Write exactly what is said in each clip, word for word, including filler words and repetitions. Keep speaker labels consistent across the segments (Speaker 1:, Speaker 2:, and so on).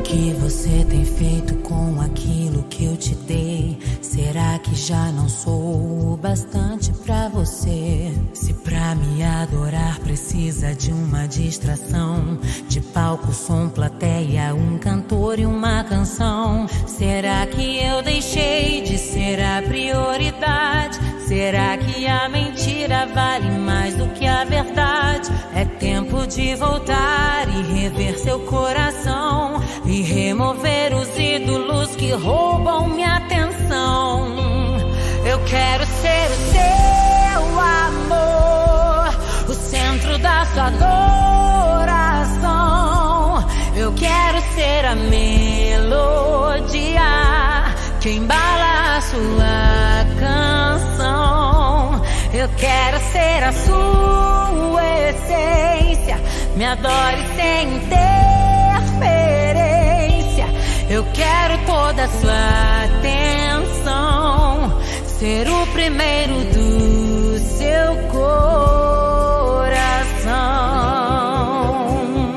Speaker 1: que você tem feito com aquilo que eu te dei? Será que já não sou o bastante pra você? Se pra me adorar precisa de uma distração, de palco, som, plateia, um cantor e uma canção, será que eu deixei de ser a prioridade? Será que a mentira vale mais do que a verdade? É tempo de voltar e rever seu coração e remover os ídolos que roubam minha atenção. Eu quero ser o seu amor, o centro da sua adoração. Eu quero ser a melodia que embala a sua canção. Eu quero ser a sua essência, me adore sem interferência. Eu quero toda a sua atenção, ser o primeiro do seu coração.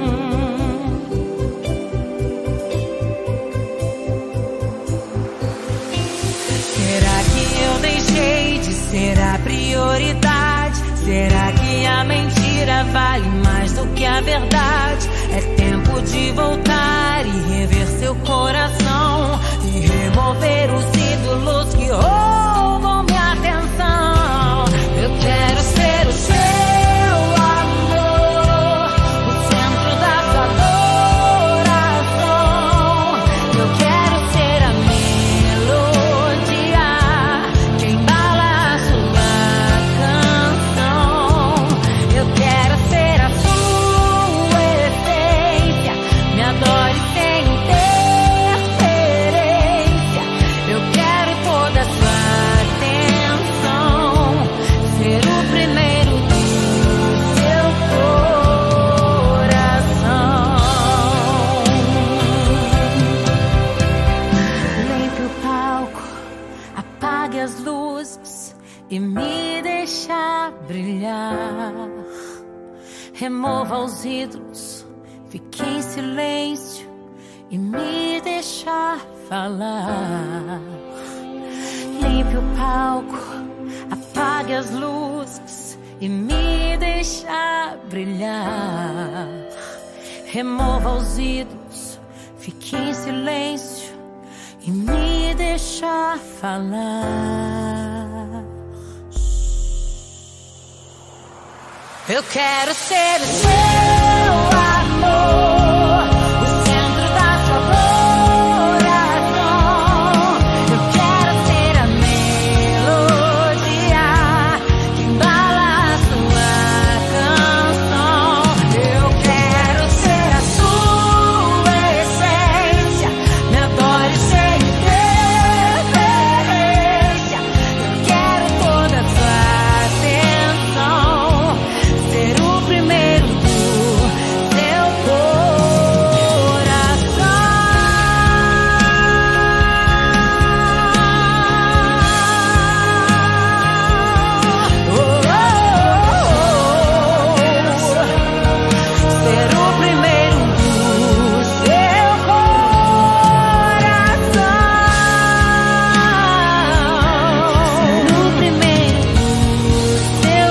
Speaker 1: Será que eu deixei de ser a prioridade? Será que a mentira vale mais do que a verdade? É tempo de voltar e rever seu coração e remover os ídolos que roubam minha atenção. Eu quero ser o seu amor, o centro da sua adoração. Eu quero ser a melodia que embala a sua canção. Eu quero ser a sua essência, me adore sem interferência. Eu quero toda a sua atenção, ser o primeiro do seu coração. Limpe o palco, apague as luzes e me deixa brilhar. Remova os ídolos, fique em silêncio e me deixa falar. Limpe o palco, apague as luzes e me deixa brilhar. Remova os ídolos, fique em silêncio e me deixa falar. Eu quero ser o seu amor, o centro da sua adoração. Eu quero ser a melodia que embala a sua canção. Eu quero ser a sua essência, me adore sem interferência. Eu quero toda a sua atenção, ser o primeiro do seu coração. Oh, oh, oh. Ser o primeiro do seu coração. Ser o primeiro do seu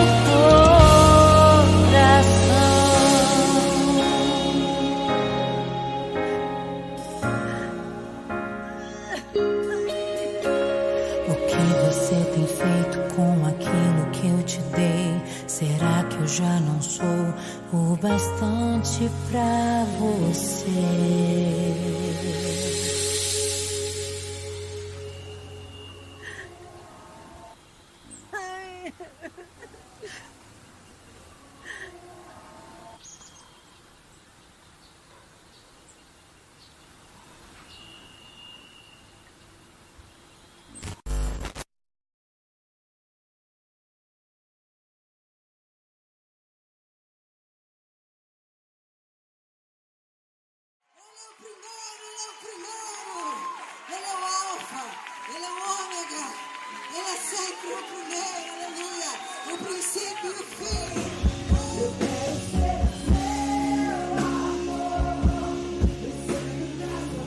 Speaker 1: coração. O que você tem feito com aquilo que eu te dei? Será que eu já não sou o bastante pra você?
Speaker 2: Ele é o Alfa, Ele é o Ômega, Ele é sempre o primeiro, aleluia, o princípio e o fim. Eu quero ser o seu amor, o centro da sua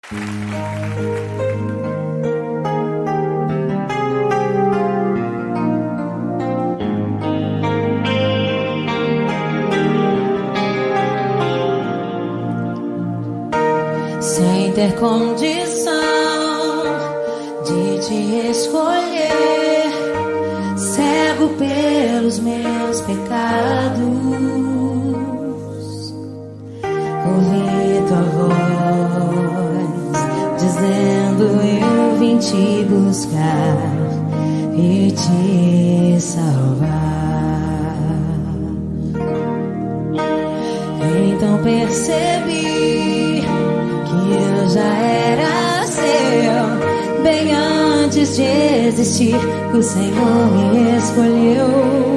Speaker 1: Sem ter condição de te escolher, cego pelos meus pecados, ouvi tua voz dizendo: eu vim te buscar e te salvar. Então percebi que eu já era seu, bem antes de existir. O Senhor me escolheu.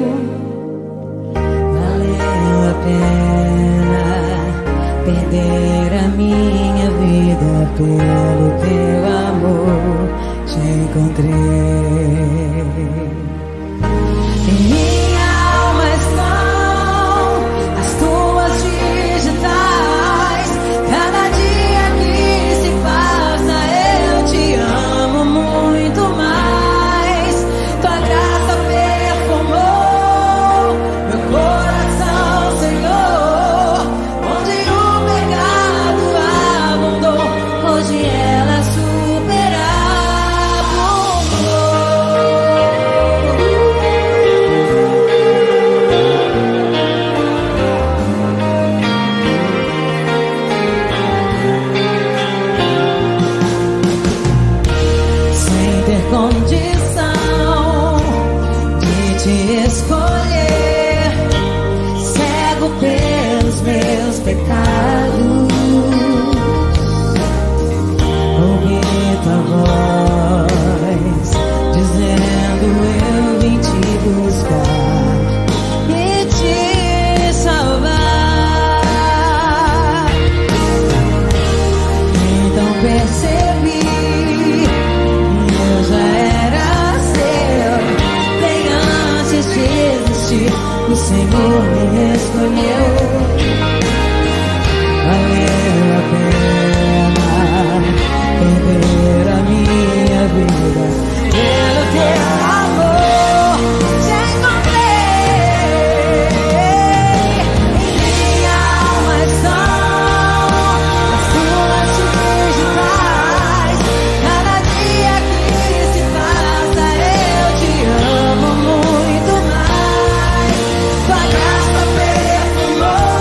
Speaker 1: Valeu a pena perder a minha vida pelo teu amor. Te encontrei. Minha alma estão as tuas digitais. Cada dia que se passa eu te amo muito mais. Tua graça perfumou meu coração, Senhor. Onde o pecado abundou, hoje ela condição de te escolher, cego pelos meus pecados, ouvi tua voz dizendo: eu vim te buscar e te salvar. Então percebi já era seu, bem antes de existir. O Senhor me escolheu. Valeu a pena perder a minha vida pelo teu amor. Te encontrei. Minha alma estão as tuas digitais. Cada dia que se passa eu te amo muito mais. Tua graça perfumou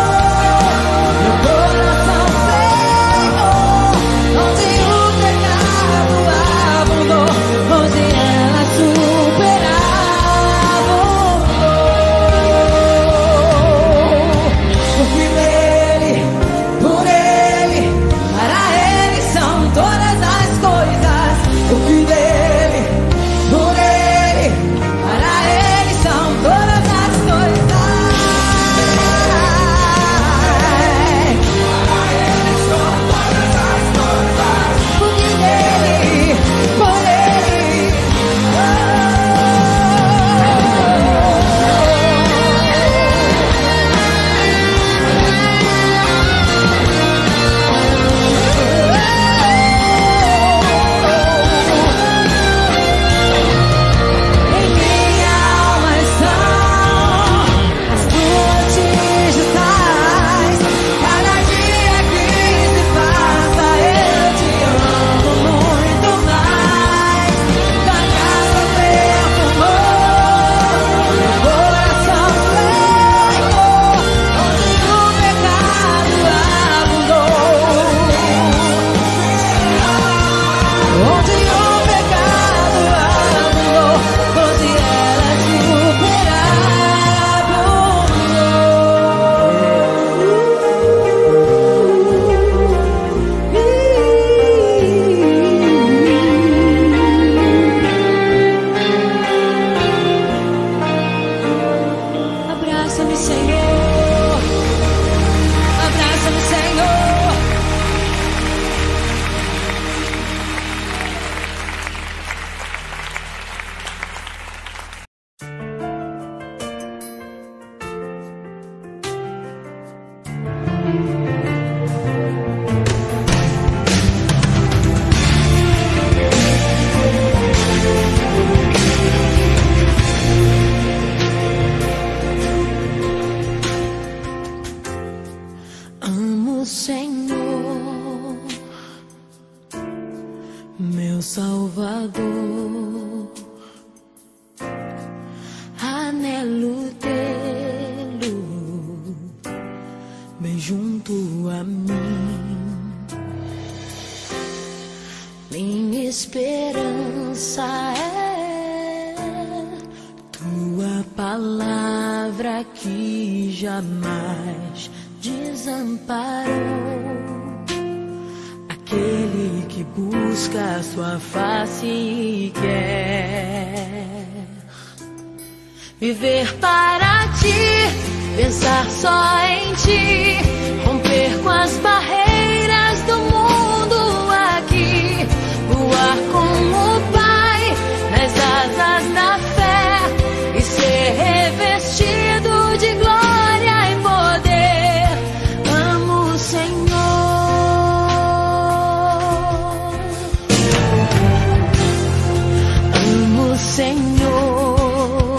Speaker 1: que jamais desamparou, aquele que busca a sua face e quer viver para ti, pensar só em ti, romper com as barreiras do mundo aqui, voar com o Pai nas asas da fé e ser revestido de glória e poder. Amo o Senhor, amo o Senhor,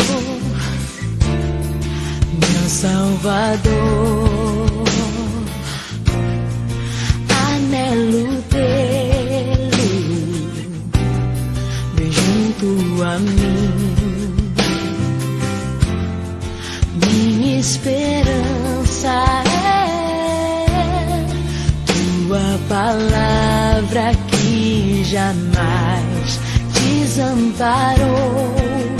Speaker 1: meu Salvador, anelo tê-lo bem junto a mim. Minha esperança é tua palavra que jamais desamparou,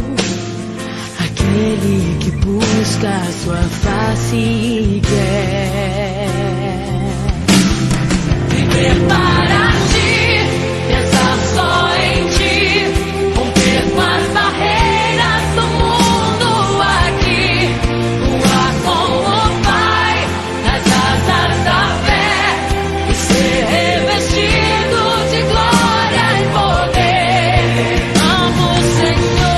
Speaker 1: aquele que busca a sua face e quer viver para ti, pensar só em ti, romper com as barreiras do mundo aqui, voar com o Pai nas asas da fé e ser revestido de glória e poder. Amo o Senhor.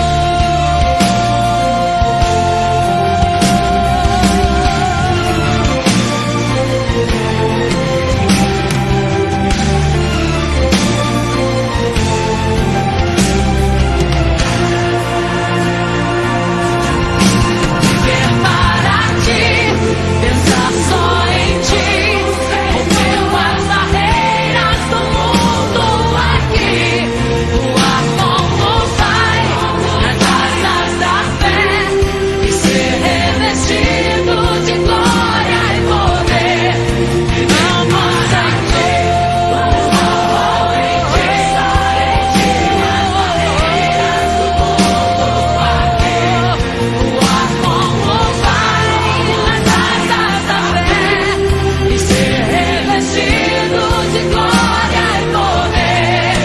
Speaker 1: Viver para ti, pensar só em ti, romper com as barreiras do mundo aqui, voar com o Pai nas asas da fé e ser revestido de glória e poder. Amo o Senhor, pensar em ti, romper com as barreiras do mundo aqui, voar com o Pai nas asas da fé e ser revestido de glória e poder.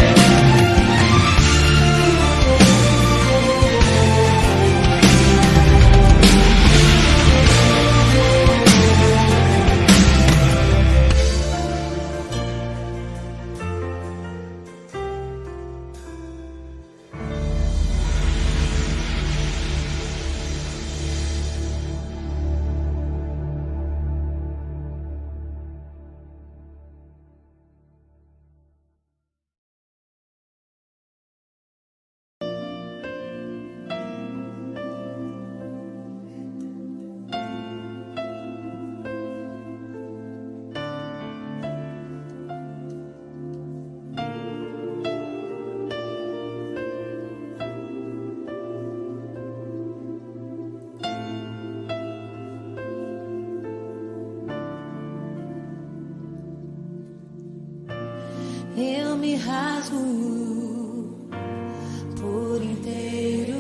Speaker 1: Eu me rasgo por inteiro,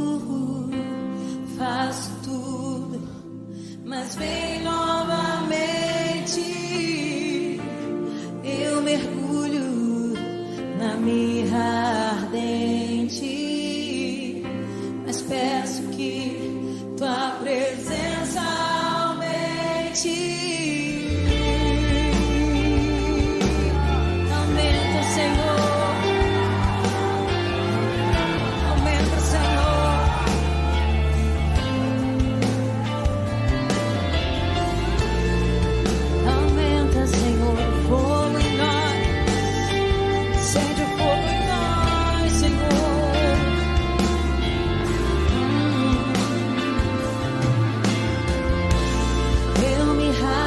Speaker 1: faço tudo, mas vem novamente. Eu mergulho na mirra ardente, mas peço que tua presença aumente. Me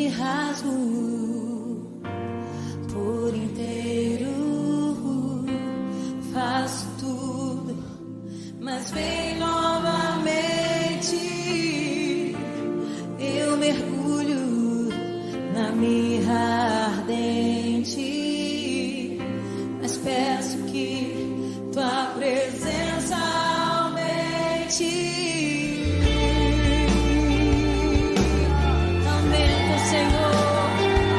Speaker 1: rasgo por inteiro, faço tudo, mas vem novamente. Eu mergulho na mirra ardente, mas peço que tua presença aumente. Aumenta, Senhor,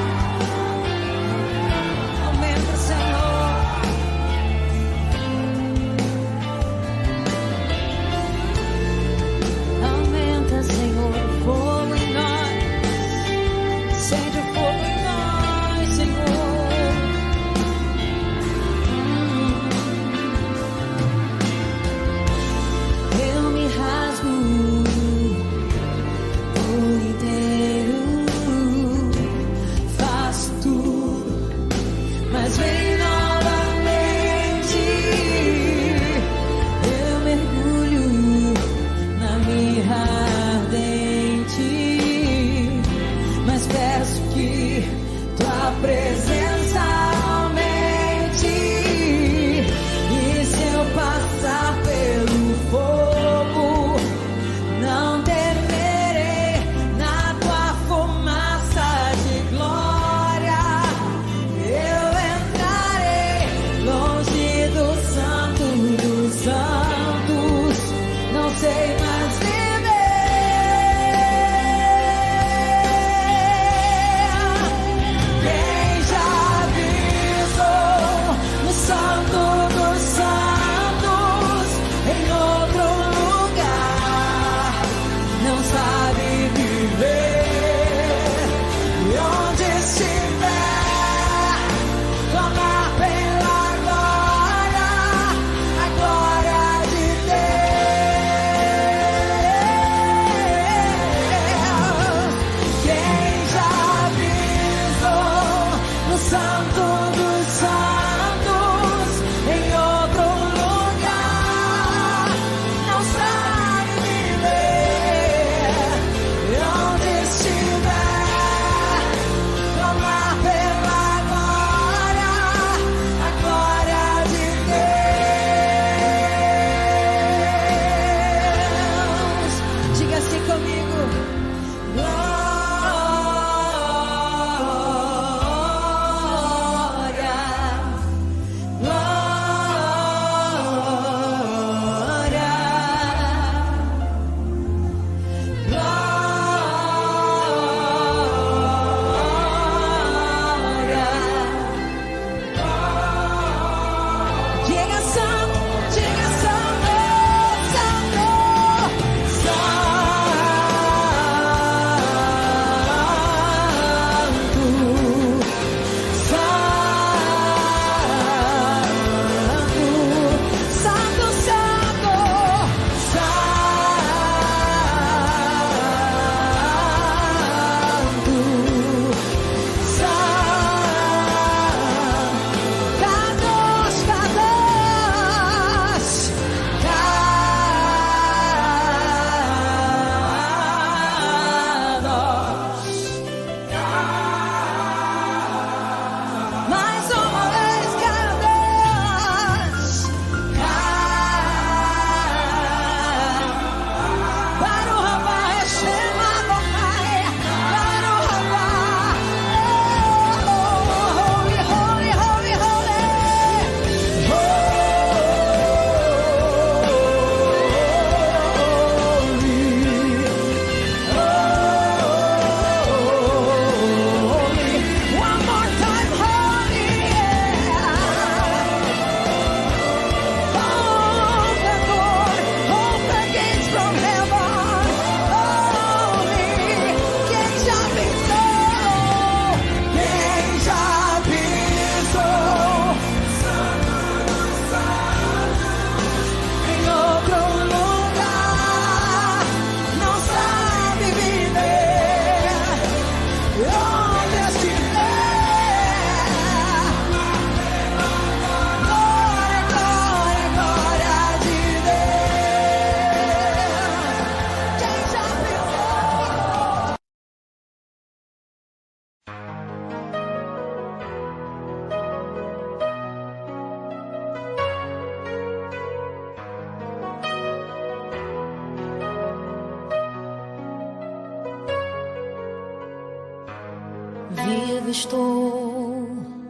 Speaker 1: livre estou,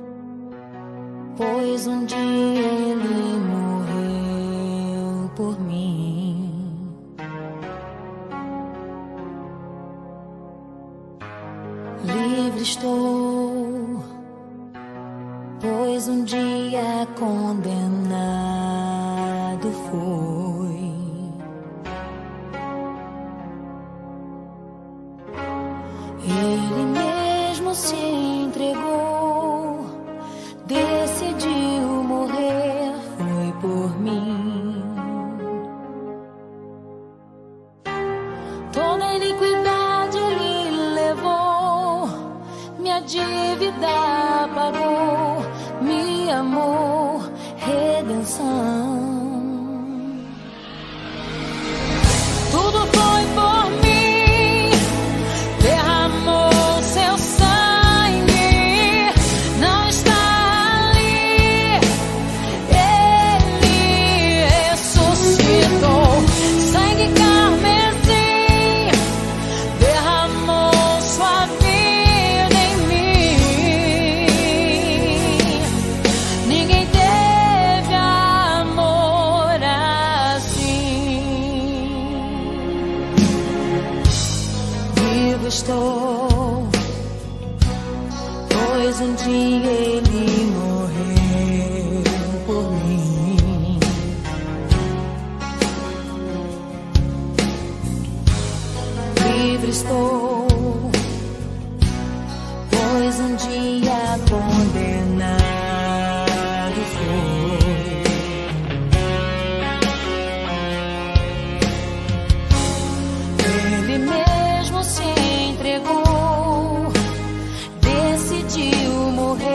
Speaker 1: pois um dia ele morreu por mim. Livre estou, pois um dia condenado foi. Ele mesmo se entregou, decidiu morrer, foi por mim. Toda a iniquidade ele levou, minha dívida pagou, me amou, redenção. Tudo foi por mim, derramou seu sangue, não está ali, ele ressuscitou. Sangue carmesim, derramou sua vida em mim. Ninguém teve amor assim. Vivo estou, pois um dia ele morreu por mim. Livre estou, pois um dia condenado foi. Ele mesmo se entregou, decidiu morrer.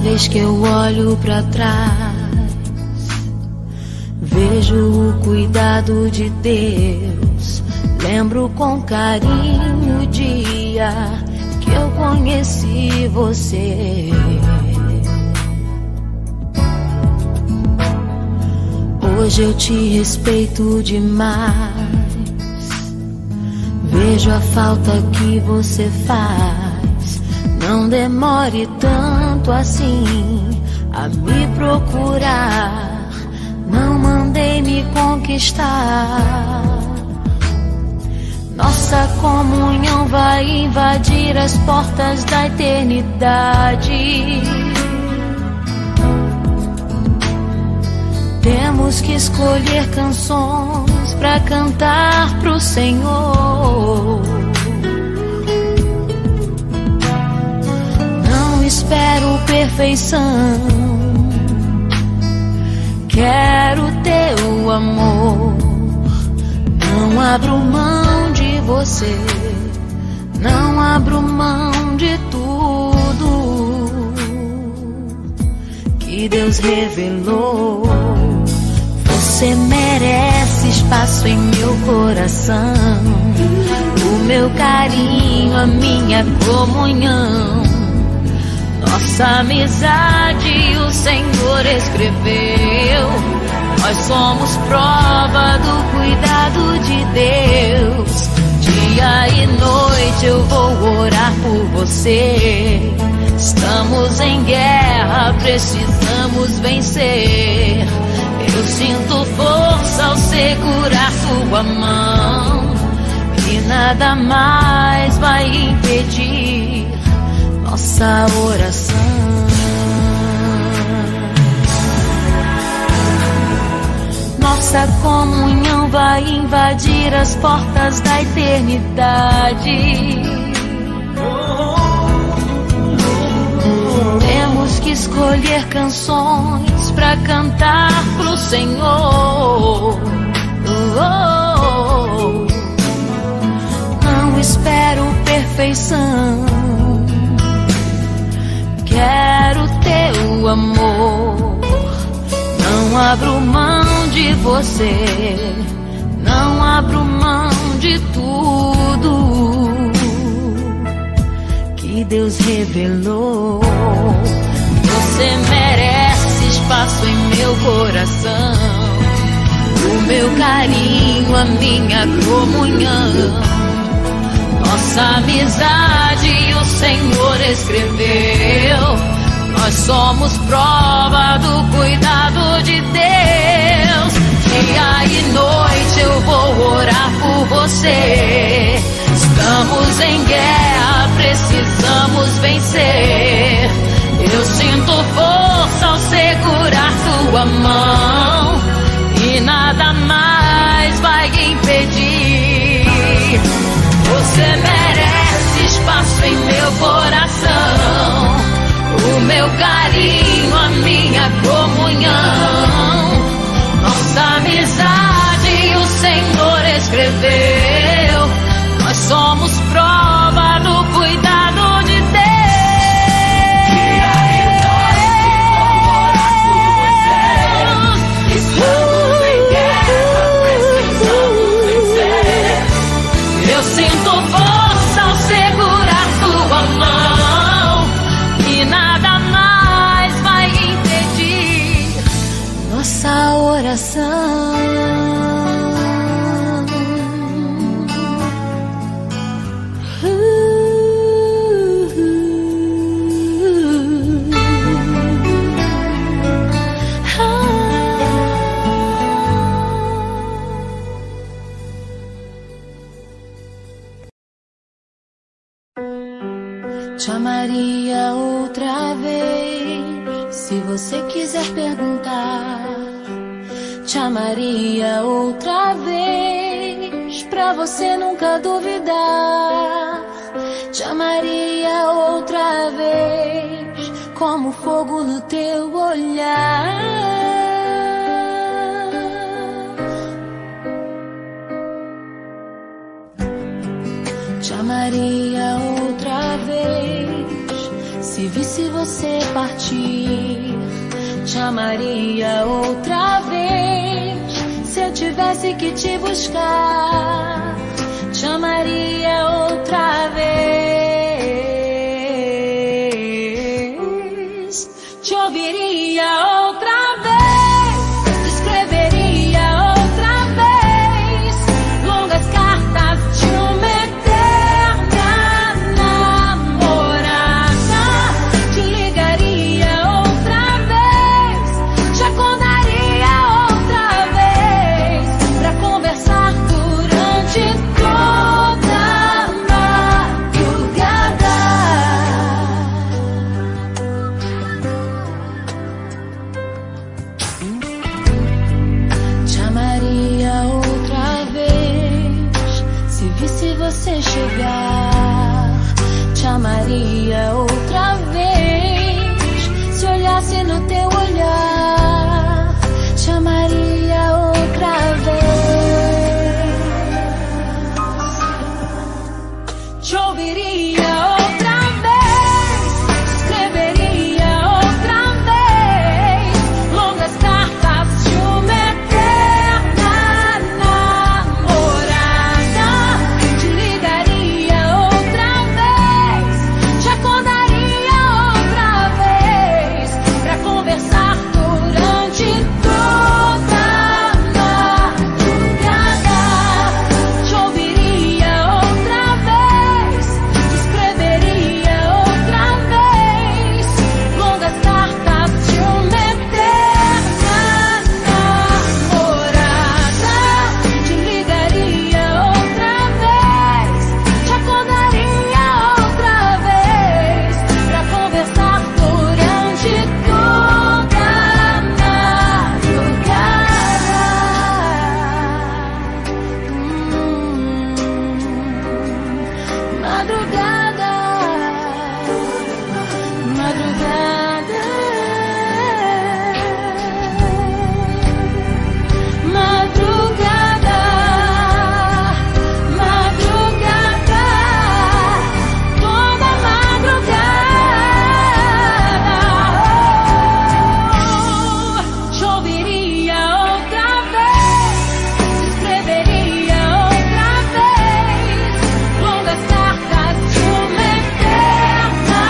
Speaker 1: vez que eu olho pra trás, vejo o cuidado de Deus. Lembro com carinho o dia que eu conheci você. Hoje eu te respeito demais. Vejo a falta que você faz. Não demore tanto assim a me procurar. Não mandei me conquistar. Nossa comunhão vai invadir as portas da eternidade. Temos que escolher canções pra cantar pro Senhor. Não espero perfeição, quero teu amor. Não abro mão de você, não abro mão de tudo que Deus revelou. Você merece espaço em meu coração, o meu carinho, a minha comunhão. Nossa amizade o Senhor escreveu. Nós somos prova do cuidado de Deus. Dia e noite eu vou orar por você. Estamos em guerra, precisamos vencer. Eu sinto força ao segurar sua mão, e nada mais vai impedir nossa oração. Nossa comunhão vai invadir as portas da eternidade. Temos que escolher canções pra cantar pro Senhor. Não espero perfeição, quero teu amor. Não abro mão de você, não abro mão de tudo que Deus revelou. Você merece espaço em meu coração, o meu carinho, a minha comunhão. Nossa amizade o Senhor escreveu. Nós somos prova do cuidado de Deus. Dia e noite eu vou orar por você. Estamos em guerra, precisamos vencer. Eu sinto força ao segurar tua mão, e nada mais vai impedir. Você merece espaço em meu coração, o meu carinho, a minha comunhão. Nossa amizade o Senhor escreveu. Nós somos prova do cuidado de Deus. Dia e noite vou orar por você. Estamos em guerra, precisamos vencer. Eu sinto força ao segurar tua mão, e nada mais vai impedir nossa oração. Te amaria outra vez, se você quiser perguntar. Te amaria outra vez, pra você nunca duvidar. Te amaria outra vez, como fogo no teu olhar. Te amaria outra vez, se Se visse você partir, te amaria outra vez. Se eu tivesse que te buscar, te amaria outra vez. Te ouviria outra vez, te escreveria outra vez longas cartas de uma eterna namorada. Te ligaria outra vez, te acordaria outra vez pra conversar durante toda a madrugada. Te amaria outra vez, se visse você chegar. Te amaria outra vez, se olhasse no teu olhar. Te amaria outra vez. Te ouviria outra vez, te escreveria outra vez longas cartas de uma eterna namorada. Te ligaria outra vez, te acordaria outra vez pra conversar durante toda a madrugada. Te ouviria outra vez, te escreveria outra vez longas cartas de uma eterna namorada. Te ligaria outra vez, te acordaria outra vez pra conversar durante toda a madrugada. Hum, madrugada, madrugada, madrugada, madrugada, toda madrugada. Te ouviria outra vez, te escreveria outra vez longas cartas de uma eterna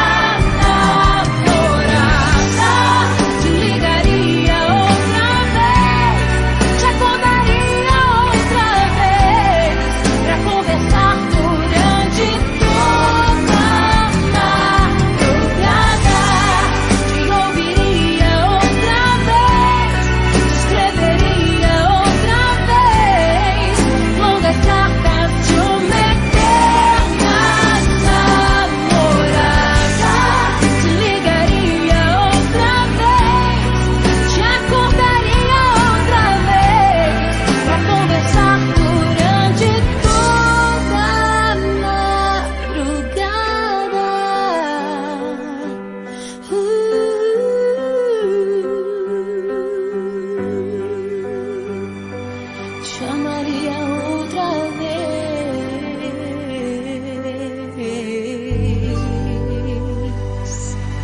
Speaker 1: namorada. Te ligaria outra vez, te acordaria outra vez pra conversar durante toda a madrugada. Te ouviria outra vez, te escreveria outra vez longas cartas de uma eterna namorada. Te ligaria outra vez, te acordaria outra vez pra conversar durante toda a madrugada. Uh, te amaria outra vez.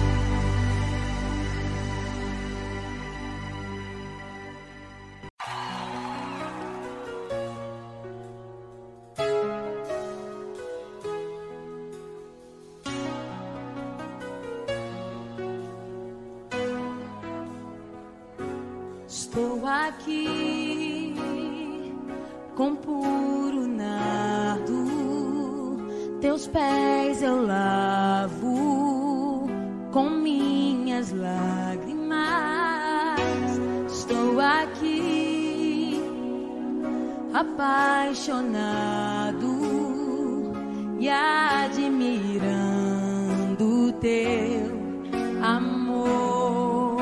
Speaker 1: Estou aqui com puro nardo, teus pés eu lavo com minhas lágrimas. Estou aqui apaixonado e admirando teu amor.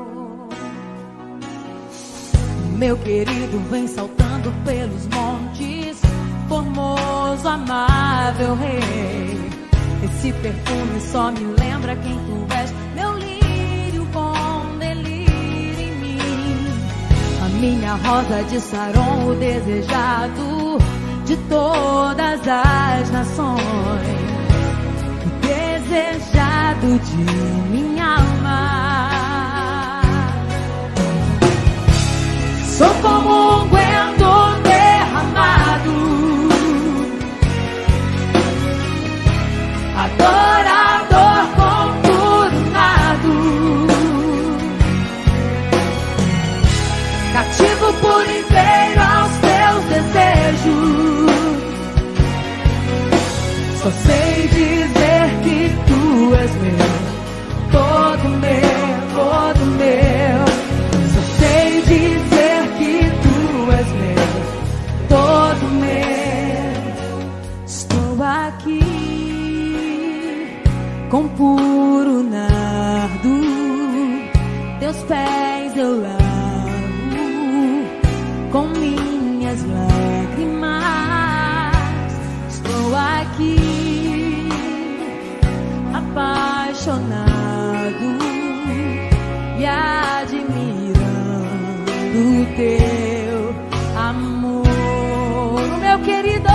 Speaker 1: Meu querido vem saltando pelos montes, formoso, amável rei. Esse perfume só me lembra quem tu és, meu lírio com delírio em mim. A minha rosa de Saron, o desejado de todas as nações. Desejado desejado de minha alma. Sou como um unguento derramado, adorador conturbado, cativo por inteiro aos teus desejos. Só sei dizer que tu és meu, todo meu, todo meu. Só sei dizer que tu és meu, todo meu. Estou aqui com puro nardo, teus pés eu lavo com minhas lágrimas. Estou aqui apaixonado e admirando o teu amor. O meu querido,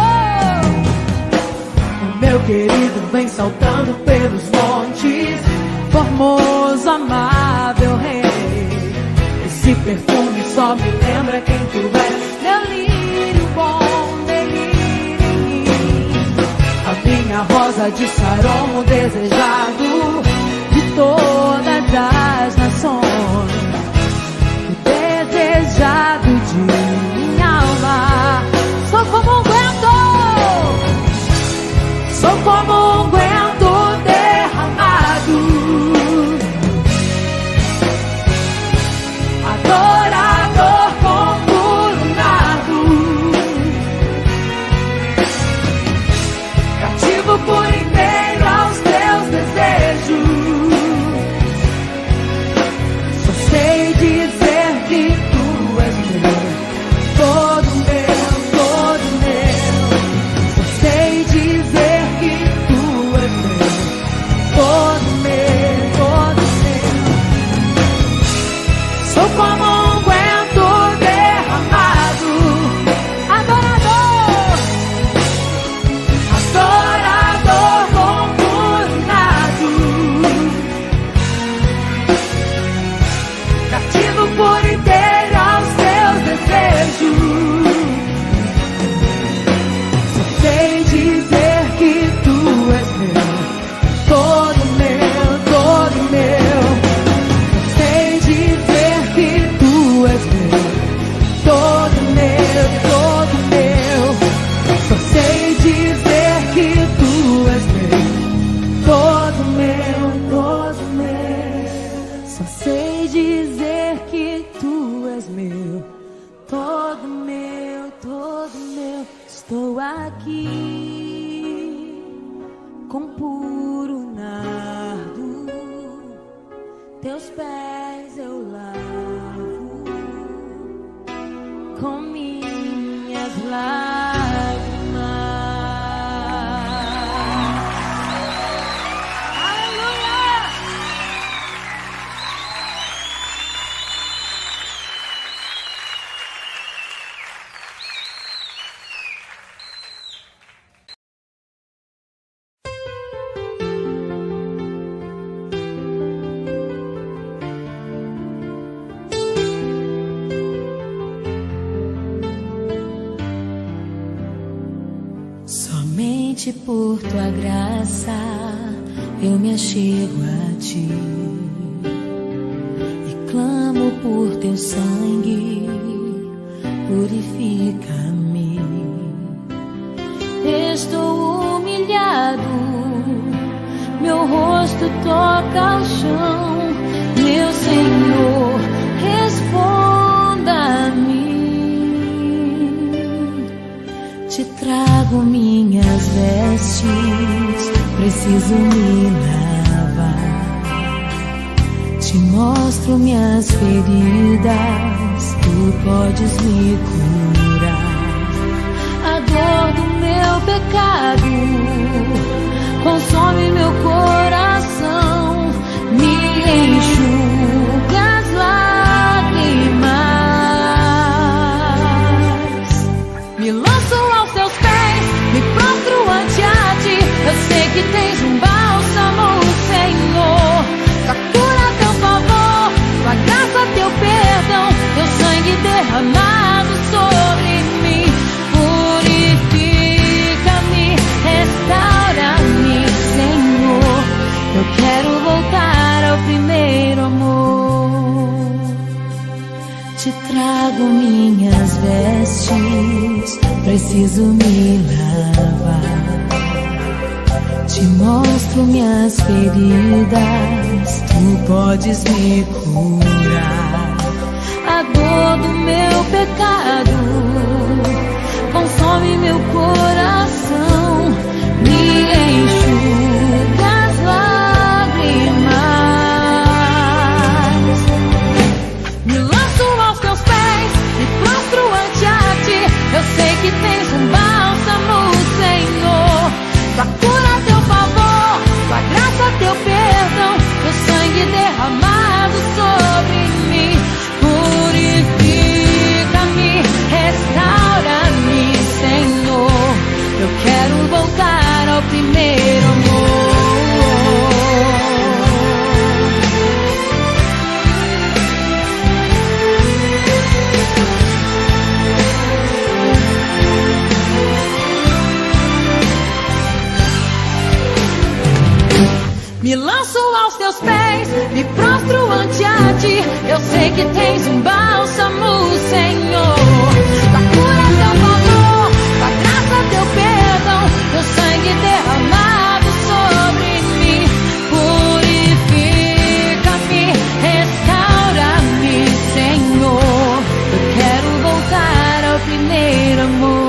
Speaker 1: o meu querido vem saltando pelos montes, formoso, amável rei. Esse perfume só me lembra quem tu és, meu lírio bom, delírio em mim. A minha rosa de Saron, o desejado de todas as nações, o desejado de minha alma. Sou como um vento, sou como um vento derramado, adorador conturbado, cativo por inteiro aos teus desejos. Só sei dizer que tu és meu, todo meu, todo meu. Só sei dizer que tu és meu, todo meu, todo meu. Sou como um unguento derramado, adorador, adorador conturbado, cativo por inteiro aos teus desejos. Só sei dizer que tu és meu, todo meu, todo meu. Só sei dizer que tu és meu, todo meu, todo meu. Só sei dizer que tu és meu, todo meu, todo meu. Só sei dizer que tu és meu, todo meu, todo meu. Estou aqui com puro nardo, teus pés eu lavo com minhas lágrimas. Aleluia! Somente por tua graça eu me achego a ti e clamo por teu sangue, purifica-me. Estou humilhado, meu rosto toca ao chão, meu Senhor, responda-me. Te trago minhas vestes, preciso me lavar. Te mostro minhas feridas, tu podes me curar. A dor do meu pecado consome meu coração, me enxuga as lágrimas. Me lanço aos teus pés, me prostro ante a ti. Eu sei que tens um bálsamo, Senhor. derramado sobre mim. Purifica-me, restaura-me, Senhor. Eu quero voltar ao primeiro amor. Te trago minhas vestes, preciso me lavar. Te mostro minhas feridas, tu podes me curar. A dor do meu pecado consome meu coração, me enxuga as lágrimas. Me lanço aos teus pés, me prostro ante a ti. Eu sei que tens um bálsamo, Senhor. Tua cura, teu favor, tua graça, teu perdão, teu sangue derramado sobre mim. Purifica-me, restaura-me, Senhor. Eu quero voltar ao primeiro amor. Me lanço aos teus pés, me prostro ante a ti. Eu sei que tens um bálsamo, Senhor. Tua cura, teu favor, tua graça, teu perdão, teu sangue derramado sobre mim. Purifica-me, restaura-me, Senhor. Eu quero voltar ao primeiro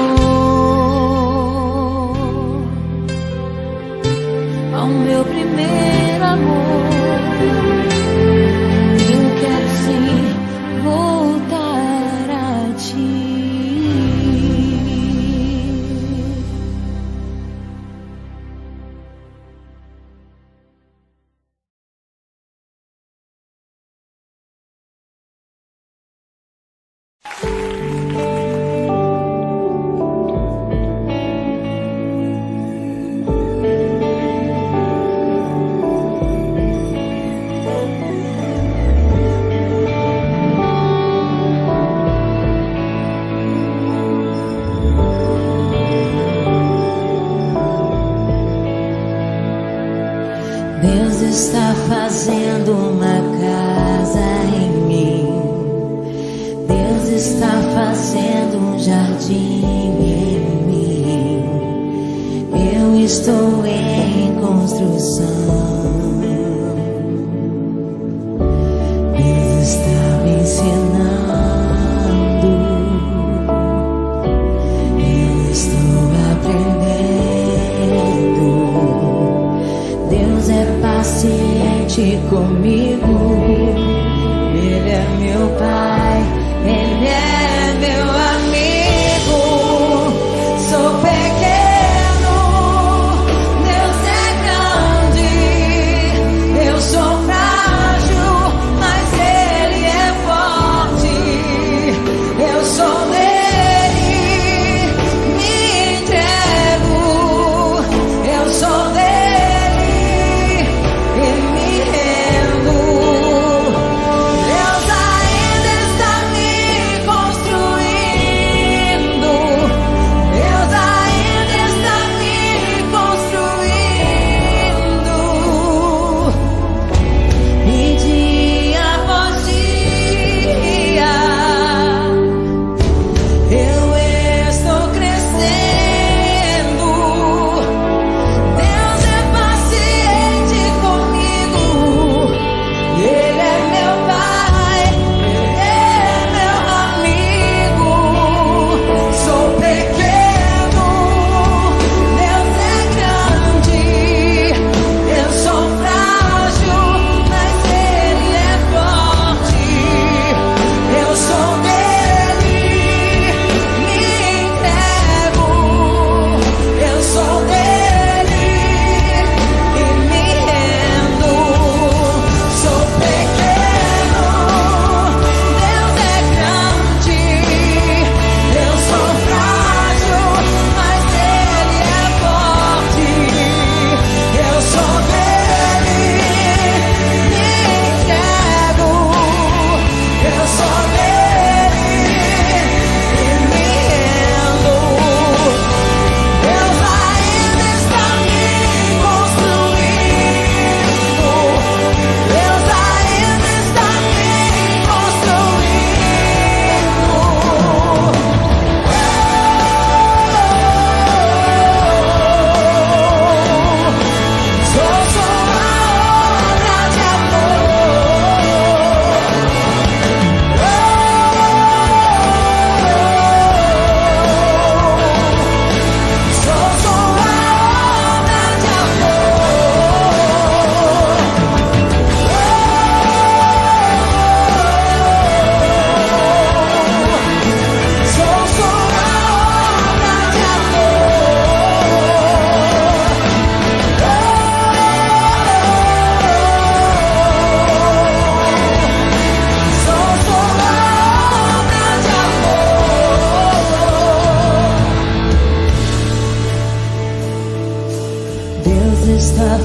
Speaker 1: amor, ao meu primeiro amor. Eu quero sim voltar a ti. Deus está fazendo uma casa em mim. Deus está fazendo um jardim em mim. Eu estou em construção. Deus está me ensinando. Eu estou aprendendo. Deus é paciente comigo. Ele é meu Pai, Ele é meu amigo. Sou pequeno, Deus é grande. Eu sou frágil, mas Ele é forte.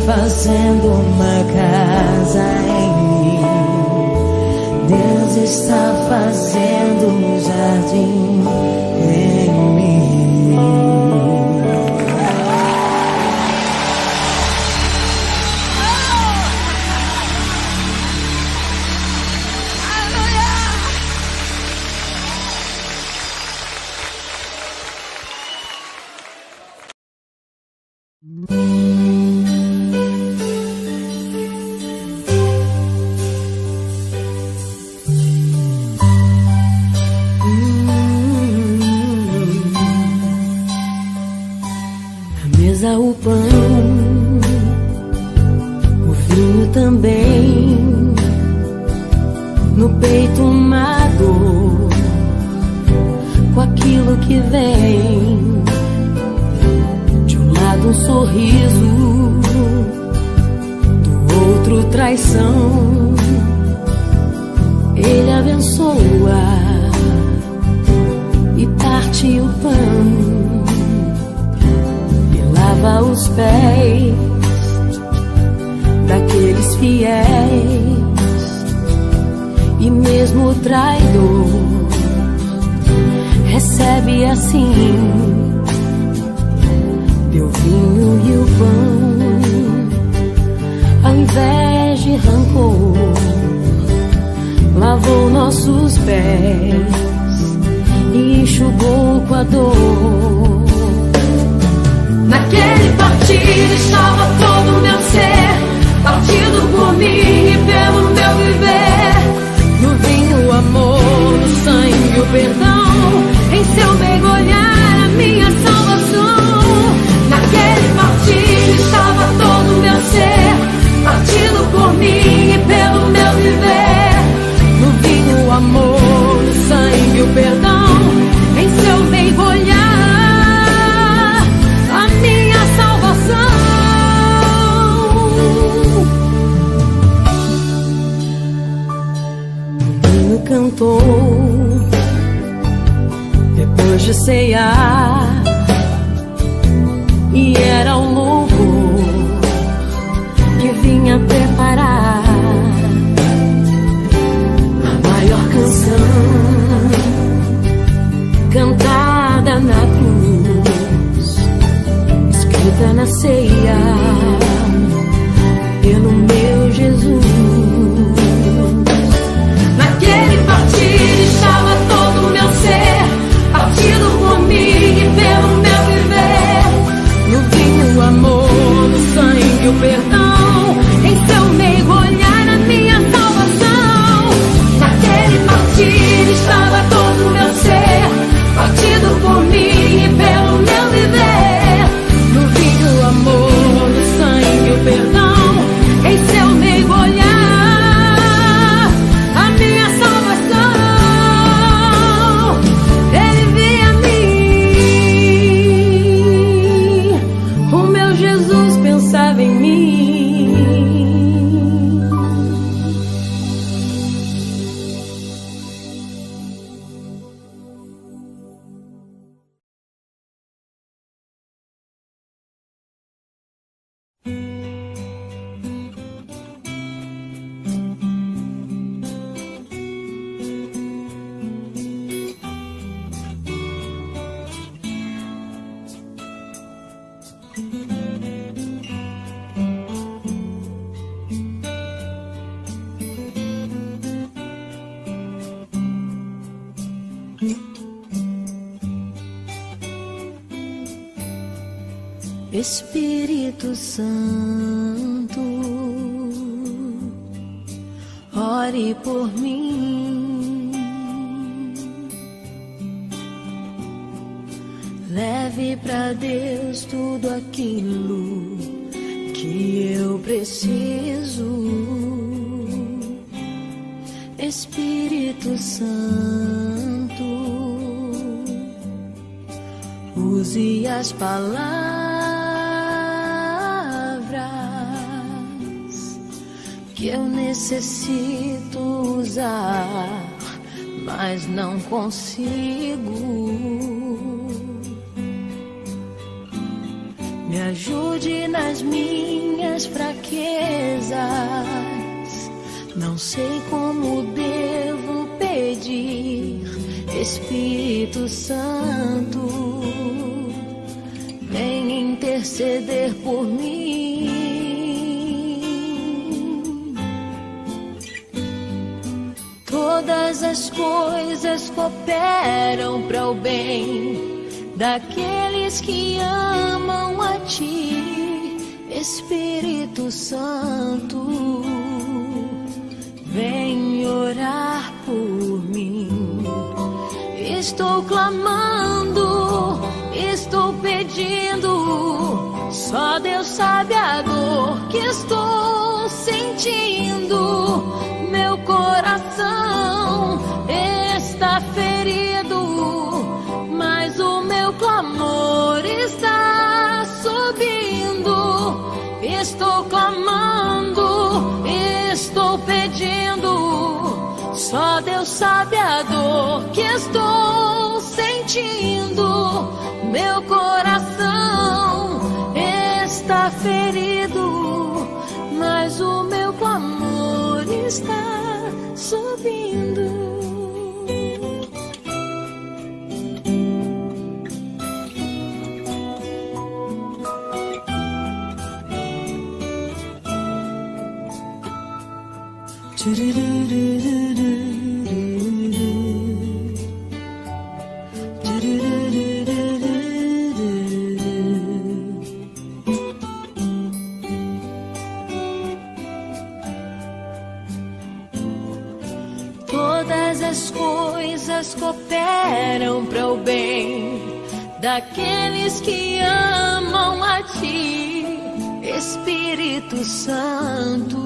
Speaker 1: fazendo uma casa em mim. Deus está fazendo um jardim em mim. O pão, o vinho também, no peito uma dor, com aquilo que vem, de um lado um sorriso, do outro traição. Ele abençoa e parte o pão, lava os pés daqueles fiéis, e mesmo o traidor recebe assim teu vinho e o pão. Ao invés de rancor, lavou nossos pés e enxugou com a dor. Naquele partido estava todo o meu ser, partido por mim e pelo meu viver. No vinho o amor, no sangue o perdão, em seu mergulhar a minha salvação. Naquele partido estava todo o meu ser, partido por mim e pelo meu viver. No vinho o amor, no sangue o perdão, em seu mergulhar cantou depois de ceiar, e era o louvor que vinha preparar a maior canção cantada na cruz, escrita na ceia pelo meu Jesus. Naquele partido estava todo o meu ser, partido por mim e pelo meu viver. No vinho o amor, no sangue o perdão, em seu mergulhar a minha salvação. Naquele partido estava todo o meu ser, partido por mim e pelo meu viver. No vinho o amor, no sangue o perdão, em seu mergulhar Espírito Santo, ore por mim, leve pra Deus tudo aquilo que eu preciso. Espírito Santo, use as palavras que eu necessito usar, mas não consigo. me ajude nas minhas fraquezas. Não sei como devo pedir, Espírito Santo, vem interceder por mim. Todas as coisas cooperam para o bem daqueles que amam a Ti, Espírito Santo, vem orar por mim. Estou clamando, estou pedindo, só Deus sabe a dor que estou sentindo. Meu coração está ferido, mas o meu clamor está subindo. Estou clamando, estou pedindo, só Deus sabe a dor que estou sentindo. Meu coração está ferido, mas o meu clamor está subindo. Todas as coisas cooperam para o bem daqueles que amam a Ti, Espírito Santo,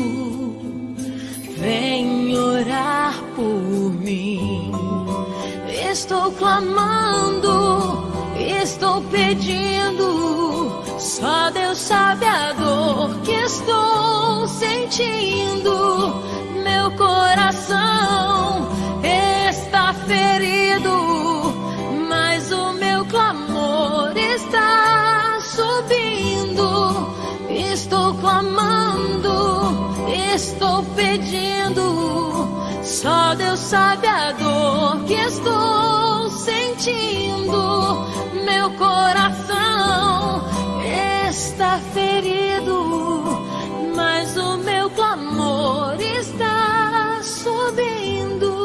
Speaker 1: vem orar por mim. Estou clamando, estou pedindo, só Deus sabe a dor que estou sentindo. Meu coração está ferido, mas o meu clamor está subindo. Estou clamando, estou pedindo, só Deus sabe a dor que estou sentindo. Meu coração está ferido, mas o meu clamor está subindo.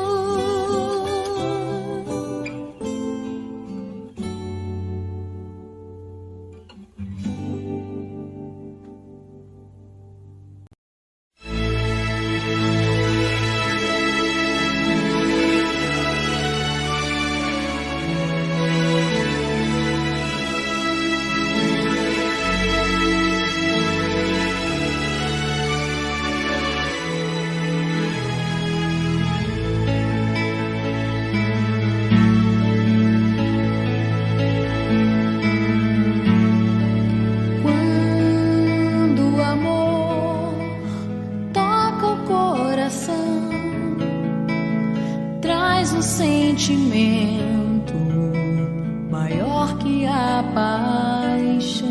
Speaker 1: Sentimento maior que a paixão.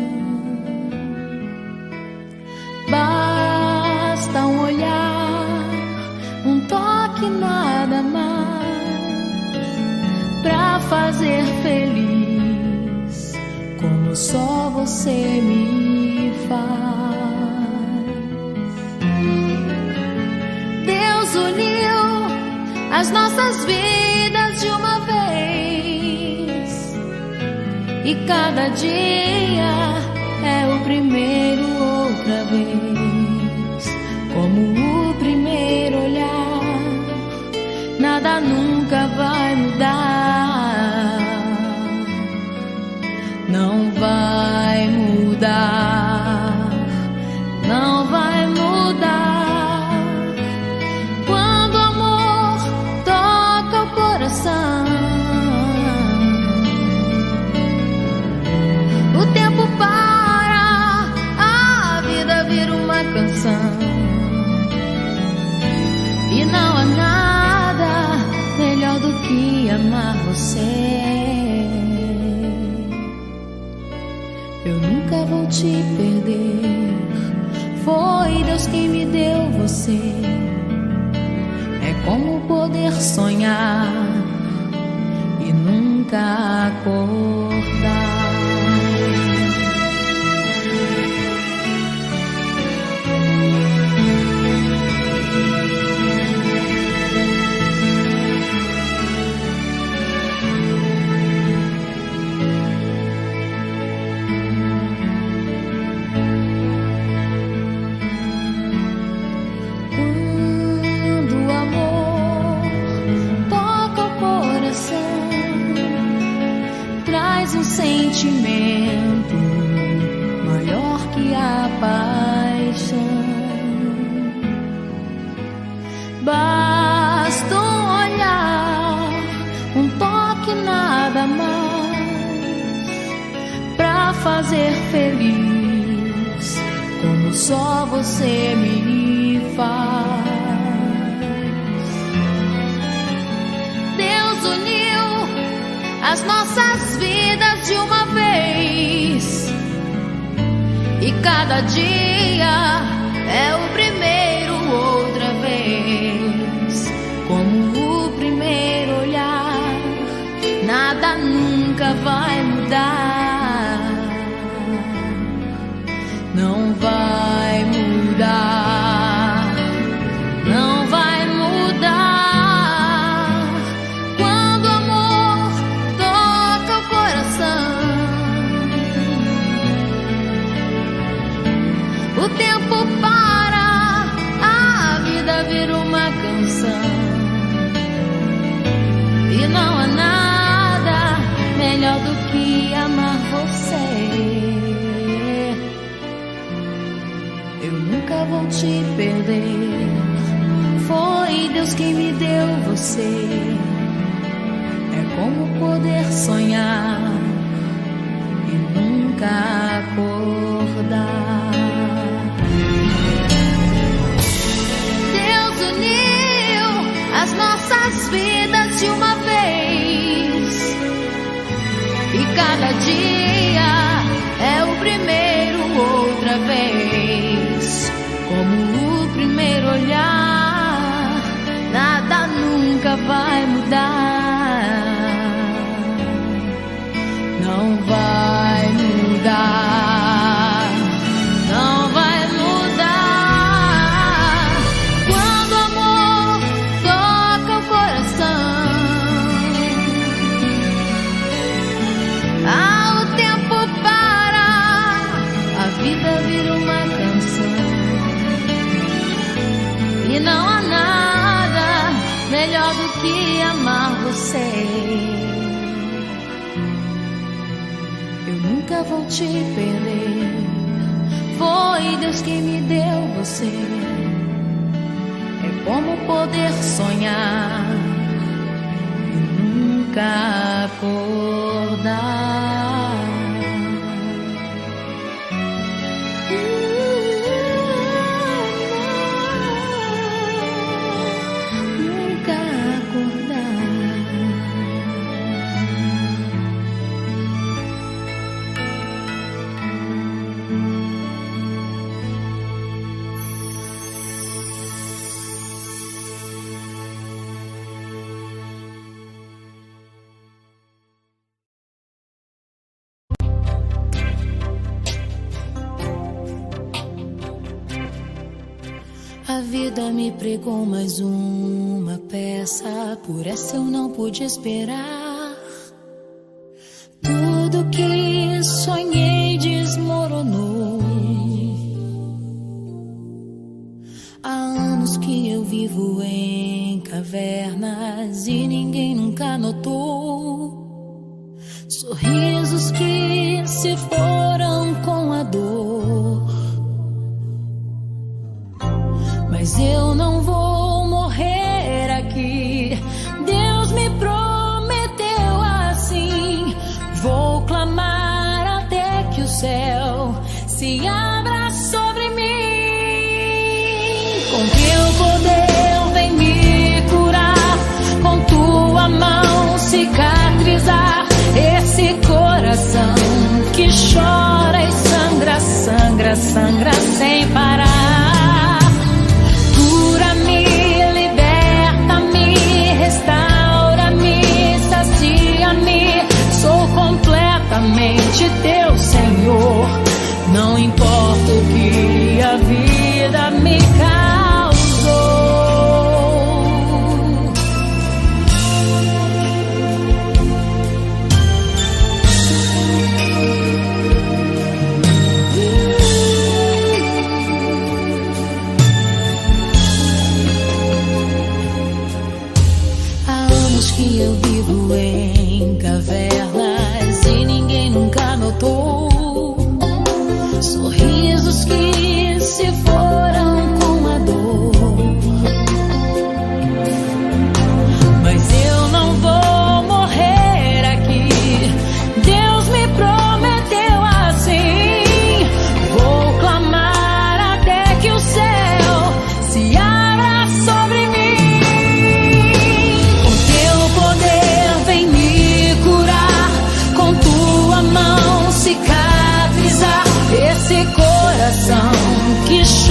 Speaker 1: Basta um olhar, um toque, nada mais, pra fazer feliz, como só você me faz. Deus uniu as nossas vidas de uma vez, e cada dia é o primeiro outra vez. Como o primeiro olhar, nada nunca vai mudar, não vai mudar, não vai mudar. O tempo para, a vida vira uma canção, e não há nada melhor do que amar você. vou te perder. Foi Deus quem me deu você. É como poder sonhar e nunca acordar. Sentimento maior que a paixão. Basta um olhar, um toque, nada mais, pra fazer feliz, como só você me faz. Deus uniu as nossas vidas de uma vez, e cada dia é o primeiro outra vez. Como o primeiro olhar, nada nunca vai mudar. Não vai mudar, não vai mudar. Quando o amor toca o coração, o tempo para, a vida vira uma canção. E não há nada melhor do que amar você. Eu nunca vou te perder. Foi Deus quem me deu você. É como poder sonhar e nunca acordar. Deus uniu as nossas vidas de uma vez, e cada dia é o primeiro outra vez. Como o primeiro olhar, nada nunca vai mudar. Não vai mudar, não vai mudar. Quando o amor toca o coração, ah, o tempo para, a vida vira uma canção. E não há nada melhor do que amar você. Eu nunca vou te perder. Foi Deus quem me deu você. É como poder sonhar e nunca acordar. Nunca acordar. A vida me pregou mais uma peça, por essa eu não pude esperar. Tudo que sonhei desmoronou. Há anos que eu vivo em cavernas e ninguém nunca notou. Sorrisos que se foram com a dor. Mas eu não vou morrer aqui. Deus me prometeu assim. Vou clamar até que o céu se abra sobre mim. Com teu poder vem me curar, com tua mão cicatrizar esse coração que chora e sangra que eu vivo em cavernas e ninguém nunca notou. Sorrisos que se foram com a dor. Mas eu não vou morrer aqui. Deus me prometeu assim. Vou clamar até que o céu se abra sobre mim. Com teu poder vem me curar, com tua mão cicatrizar esse coração que chora.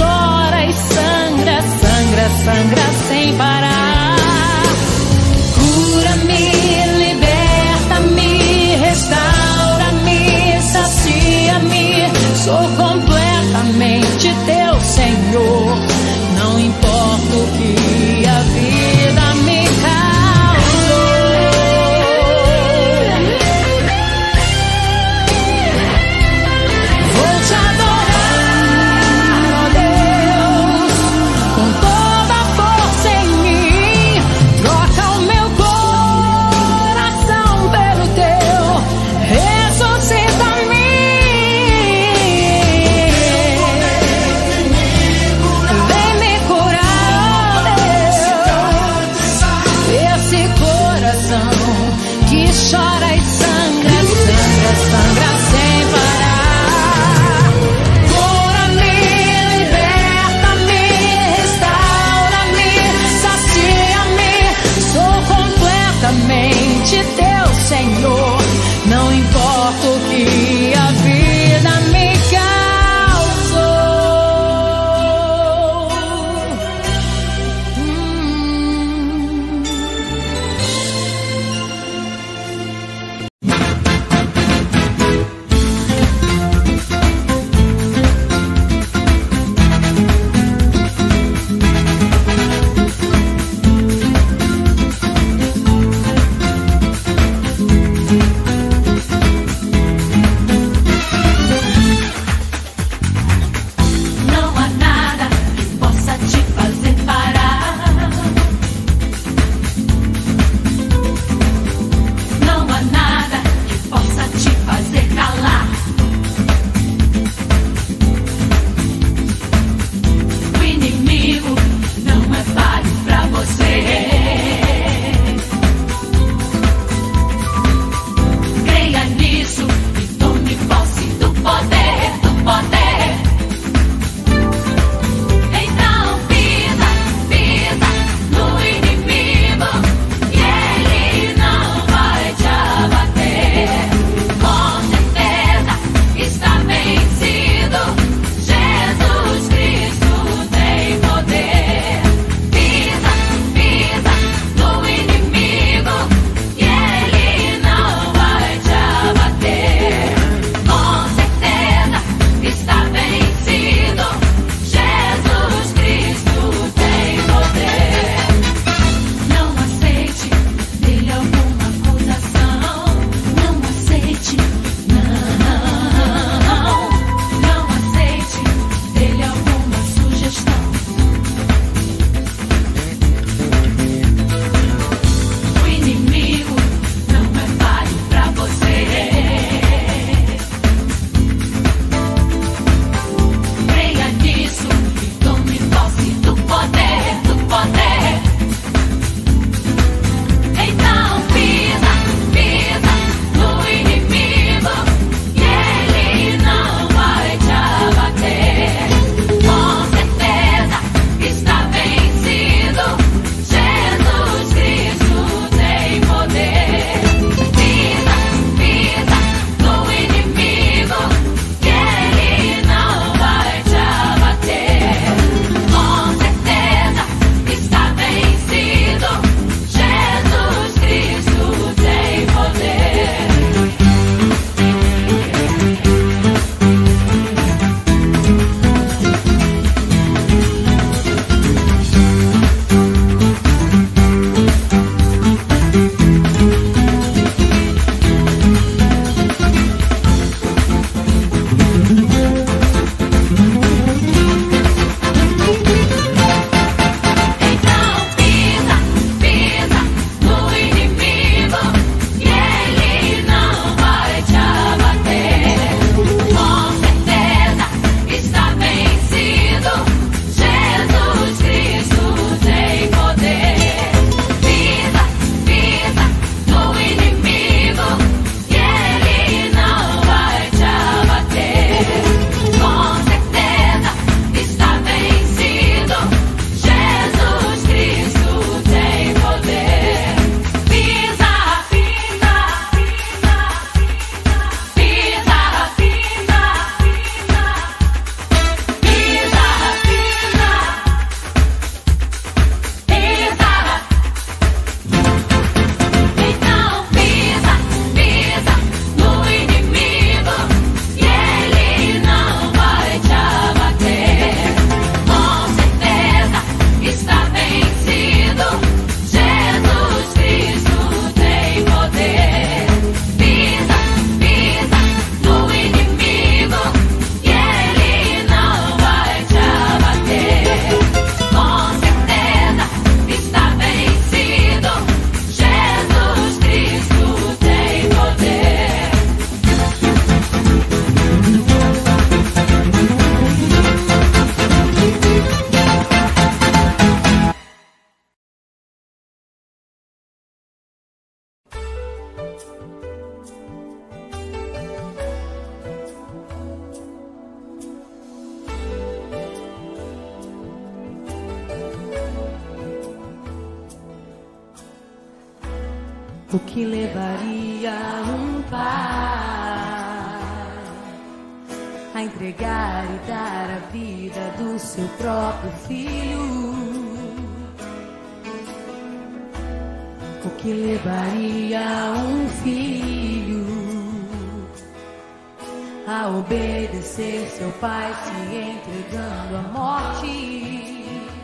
Speaker 1: o que levaria um pai a entregar e dar a vida do seu próprio filho? O que levaria um filho a obedecer seu pai, se entregando à morte?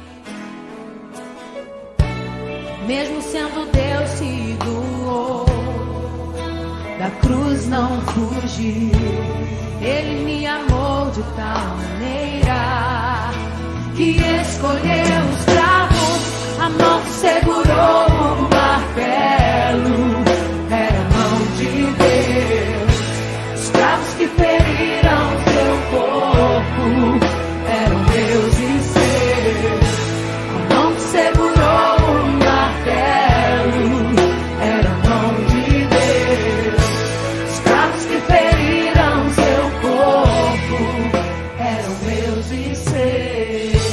Speaker 1: Mesmo sendo Deus, se doou, da cruz não fugiu. Ele me amou de tal maneira que escolheu os cravos, a mão que segurou o martelo era a mão de Deus. Os cravos que feriram seu corpo eram meus e seus. A mão que segurou o martelo era a mão de Deus. Os cravos que feriram seu corpo eram meus e seus.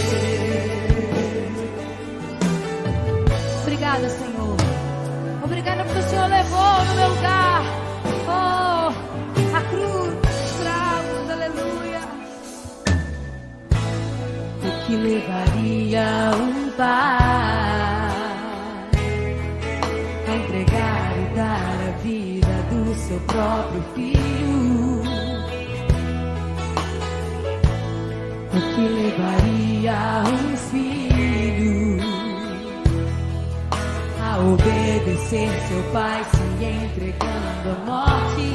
Speaker 1: Obrigada, Senhor. Obrigada porque o Senhor levou no meu lugar. Oh, a cruz, os cravos, aleluia. O que levaria um pai a entregar e dar a vida do seu próprio filho? O que levaria um filho a obedecer seu pai, se entregando à morte?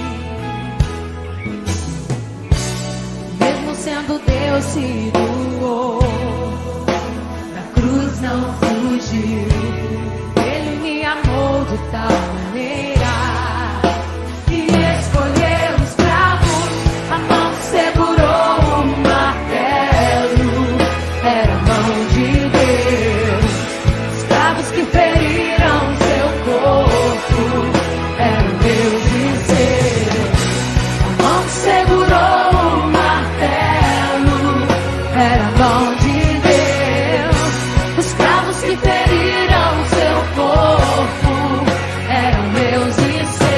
Speaker 1: Mesmo sendo Deus, se doou, da cruz não fugiu. Ele me amou de tal maneira que escolheu os cravos, a mão que segurou o martelo era a mão de Deus. Os cravos que feriram seu corpo eram meus e seus. A mão que segurou o martelo era a mão de Deus. Os cravos que feriram seu corpo eram meus e seus.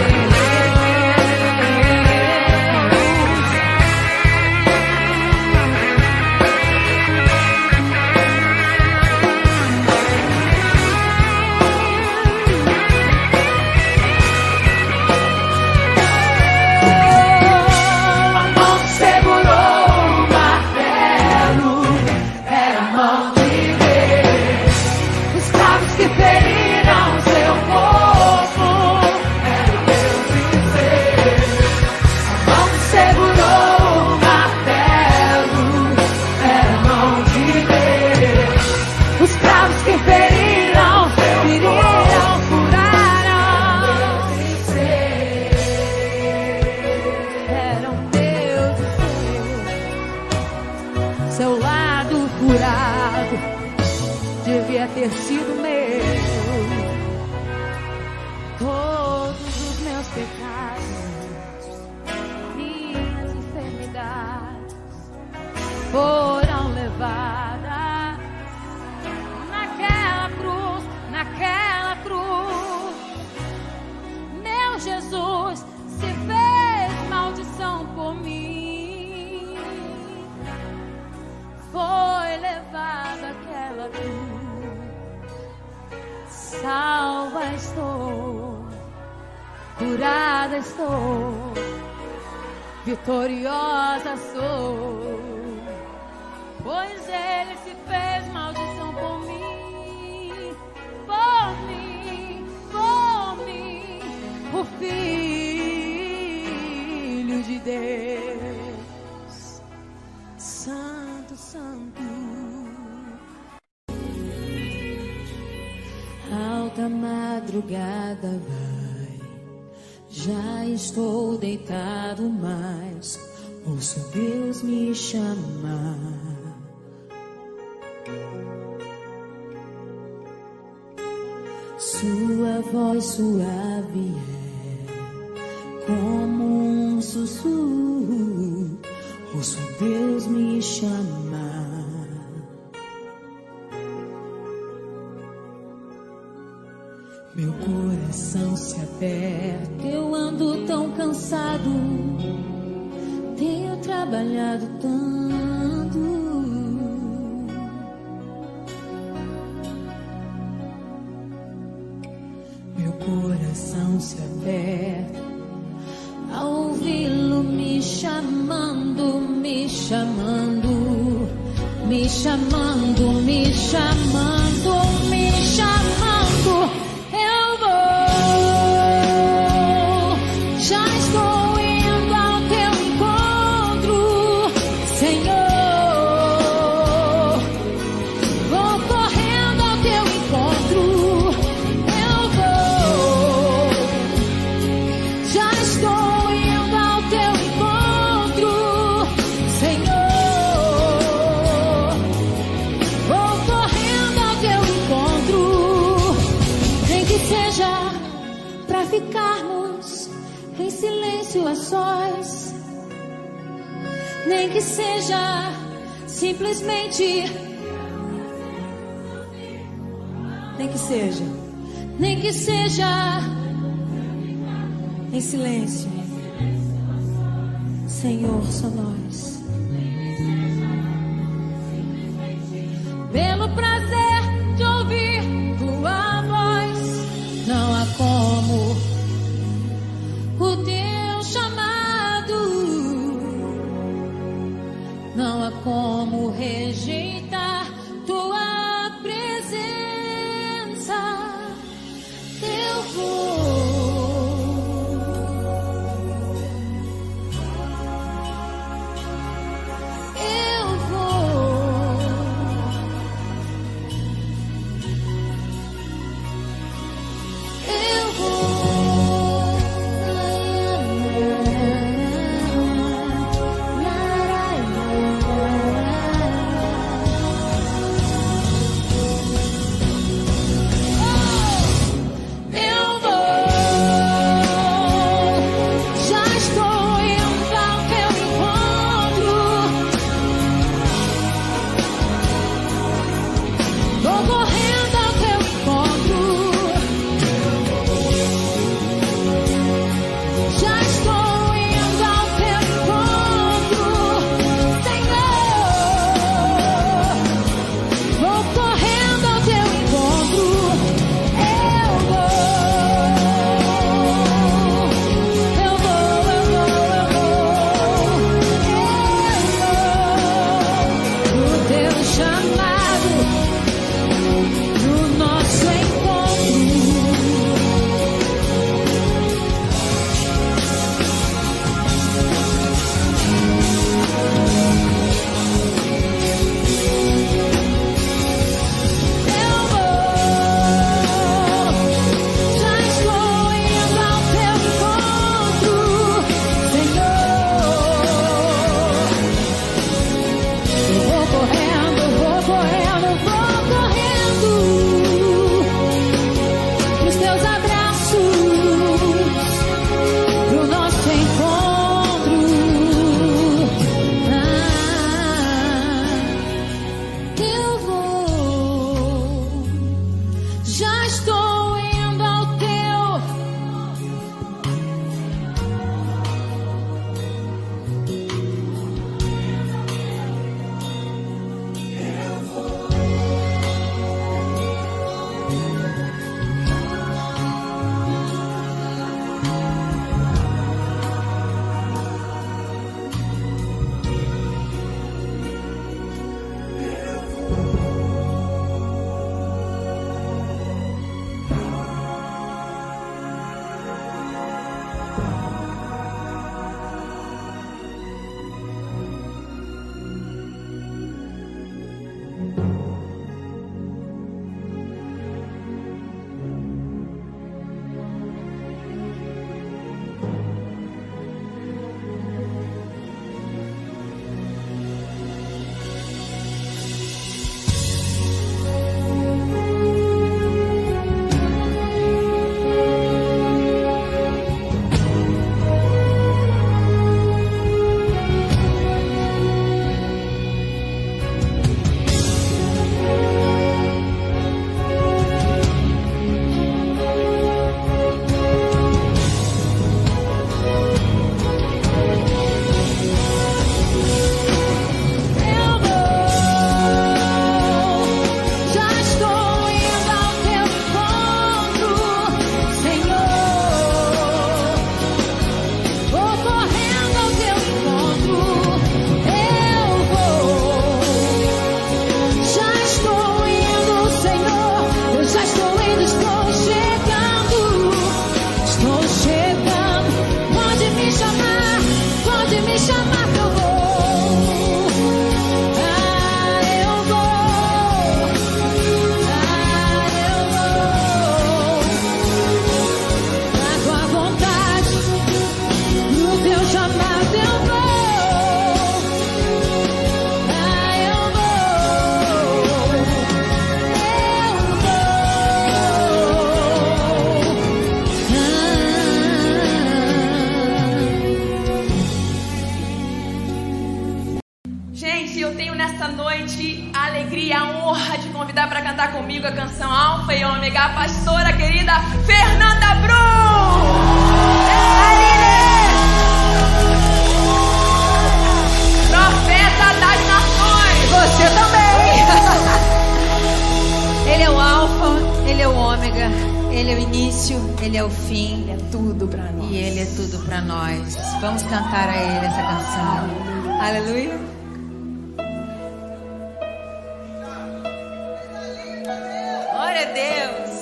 Speaker 1: A mão que segurou o martelo era a mão de Deus. Os cravos que feriram seu corpo eram meus e seus. A mão que segurou o martelo era a mão de Deus. Os cravos que feriram, feriram, furaram e seus. Eram meus e seus. Seu lado furado devia ter sido meu. Todos os meus pecados, minhas enfermidades foram levadas naquela cruz, naquela cruz. Meu Jesus se fez maldição por mim. Foi levada aquela cruz. Salva estou, curada estou, vitoriosa sou, pois Ele se fez maldição por mim, por mim, por mim, o Filho de Deus, Santo, Santo. Alta madrugada vai, já estou deitado, mas ouço Deus me chamar. Sua voz suave é como um sussurro, ouço Deus me chamar. Meu coração se aperta, eu ando tão cansado, tenho trabalhado tanto. Meu coração se aperta ao ouvi-lo me chamando, me chamando, me chamando, me chamando, me chamando. Eu vou, já estou indo ao teu encontro, Senhor. Vou correndo ao teu encontro. Eu vou, já estou indo ao teu encontro, Senhor. Vou correndo ao teu encontro. Nem que seja pra ficarmos em silêncio a sós, nem que seja simplesmente, nem que seja, nem que seja em silêncio, Senhor, só nós. Pelo prazer de ouvir tua voz, não há como o teu chamado, não há como rejeitar tua presença. Eu vou, eu vou, eu vou. Eu vou, já estou indo ao teu encontro. Vou correndo ao teu encontro. Já estou indo ao teu encontro, Senhor. Vou correndo ao teu encontro. Eu vou, eu vou, eu vou, eu vou, eu vou. No teu chamado, no nosso encontro. Eu vou, já estou indo ao teu encontro, Senhor. Eu vou correndo, vou correndo, vou correndo pros teus abraços, pro nosso encontro. Ah, eu vou, já estou indo ao teu.
Speaker 3: Ômega, a pastora querida Fernanda Brum. Profeta das nações.
Speaker 2: Você também. Ele é o Alfa, Ele é o Ômega, Ele é o início, Ele é o fim.
Speaker 3: Ele é tudo pra nós.
Speaker 2: E Ele é tudo pra nós. Vamos cantar a Ele essa canção. Aleluia. Glória a Deus.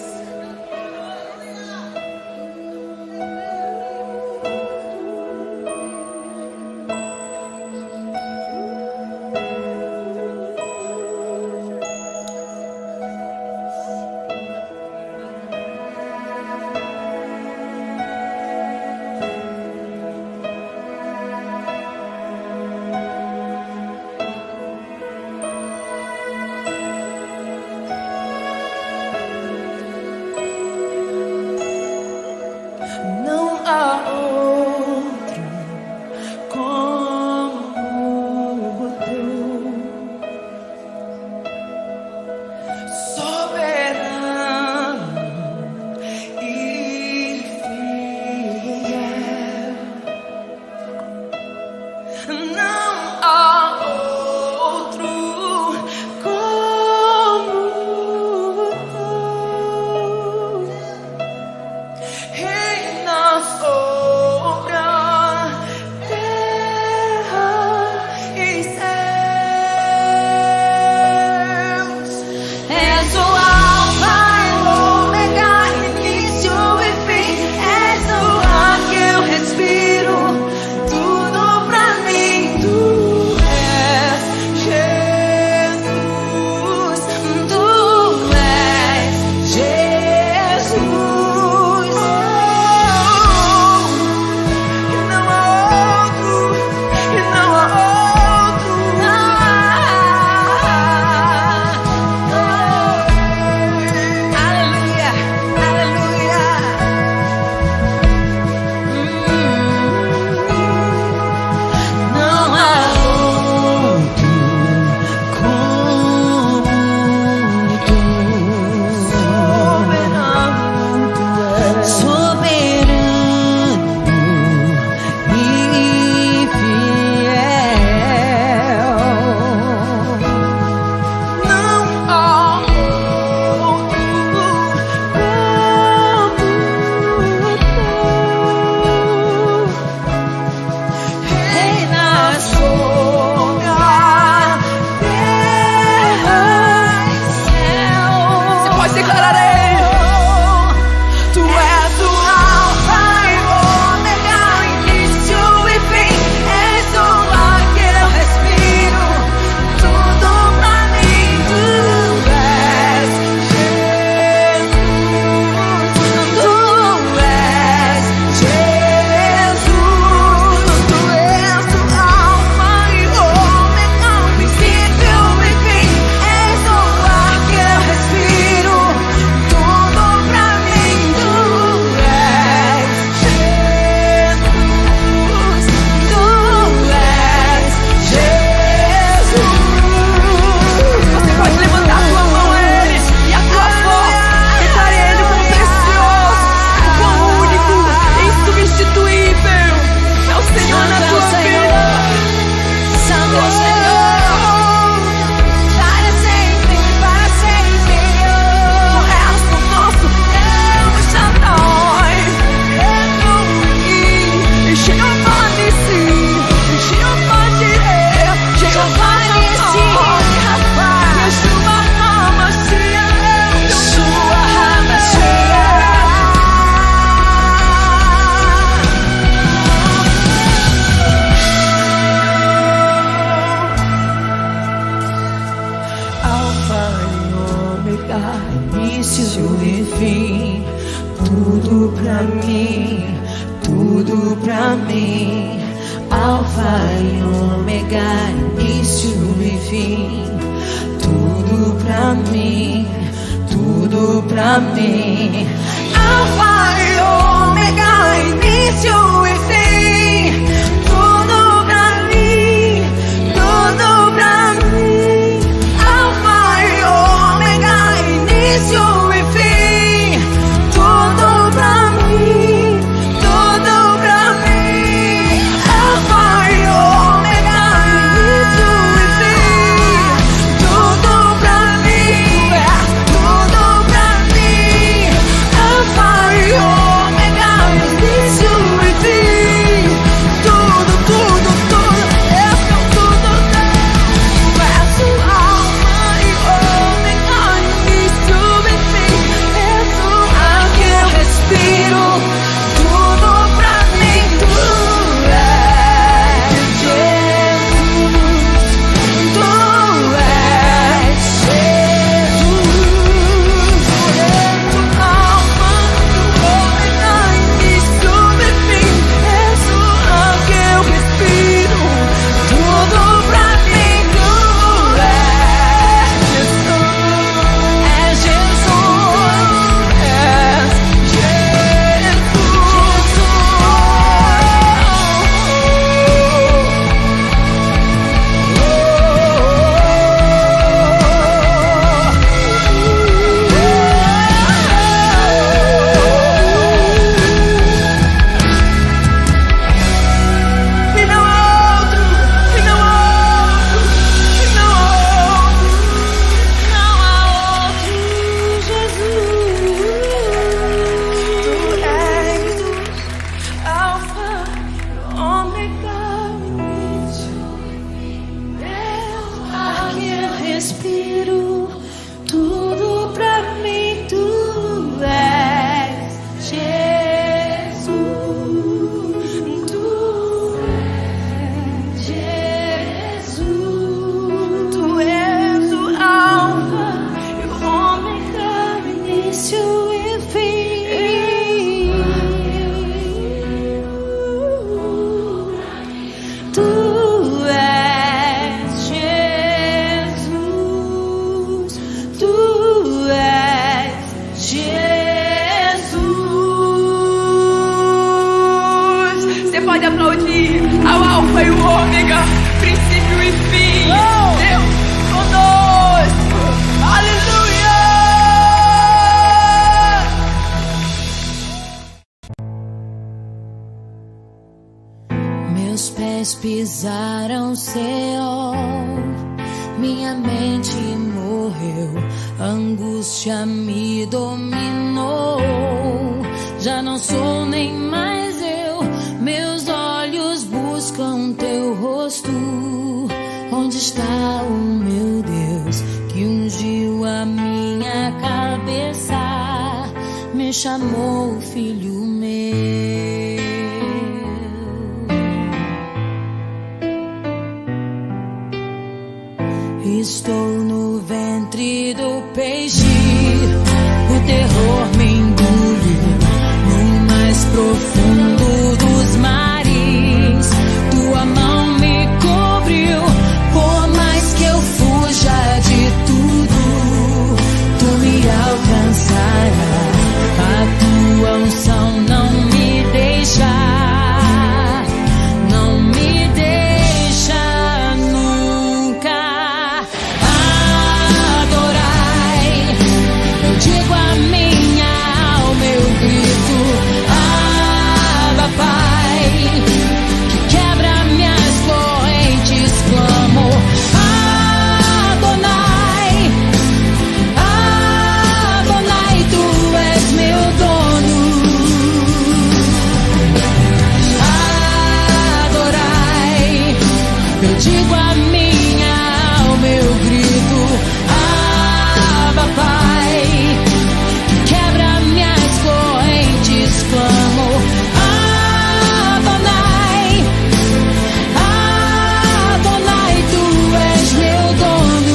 Speaker 2: Início e fim.
Speaker 1: pés pisaram Seol, minha mente morreu, angústia me dominou. Já não sou nem mais eu, meus olhos buscam teu rosto. Onde está o meu Deus que ungiu a minha cabeça, me chamou filho meu? Estou no ventre do peixe, o terror me engoliu no mais profundo dos mares. Tua mão me cobriu, por mais que eu fuja de tudo, tu me alcançarás. A tua unção não me deixa, não me deixa nunca. Adorai, eu digo a minha alma, eu grito, Abba Pai, que quebra minhas correntes, clamo, Adonai, Adonai, tu és meu dono. Adorai, eu digo a minha alma, eu grito, Abba Pai, que quebra minhas correntes, clamo, Adonai, Adonai, tu és meu dono.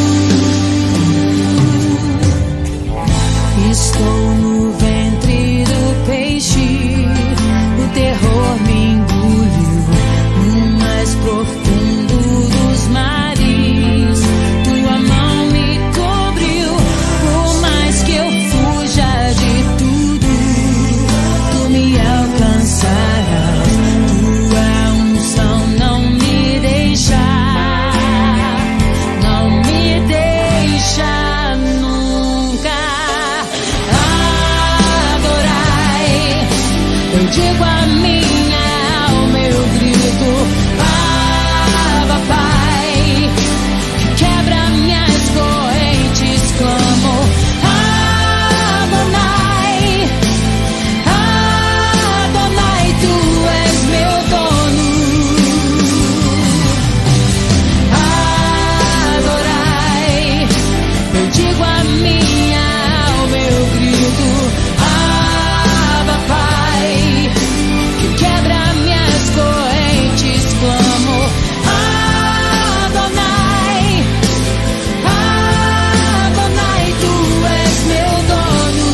Speaker 1: Estou no ventre do peixe, o terror me engoliu no mais profundo dos mares. Tua mão me cobriu, por mais que eu fuja de tudo, tu me alcançarás. Tua unção não me deixa, não me deixa nunca. Adorai, eu digo a minha alma, eu grito, Abba Pai, que quebra minhas correntes, clamo, Adonai, Adonai, tu és meu dono. Adorai, eu digo a minha alma, eu grito, Abba Pai, que quebra minhas correntes, clamo, Adonai, Adonai, tu és meu dono.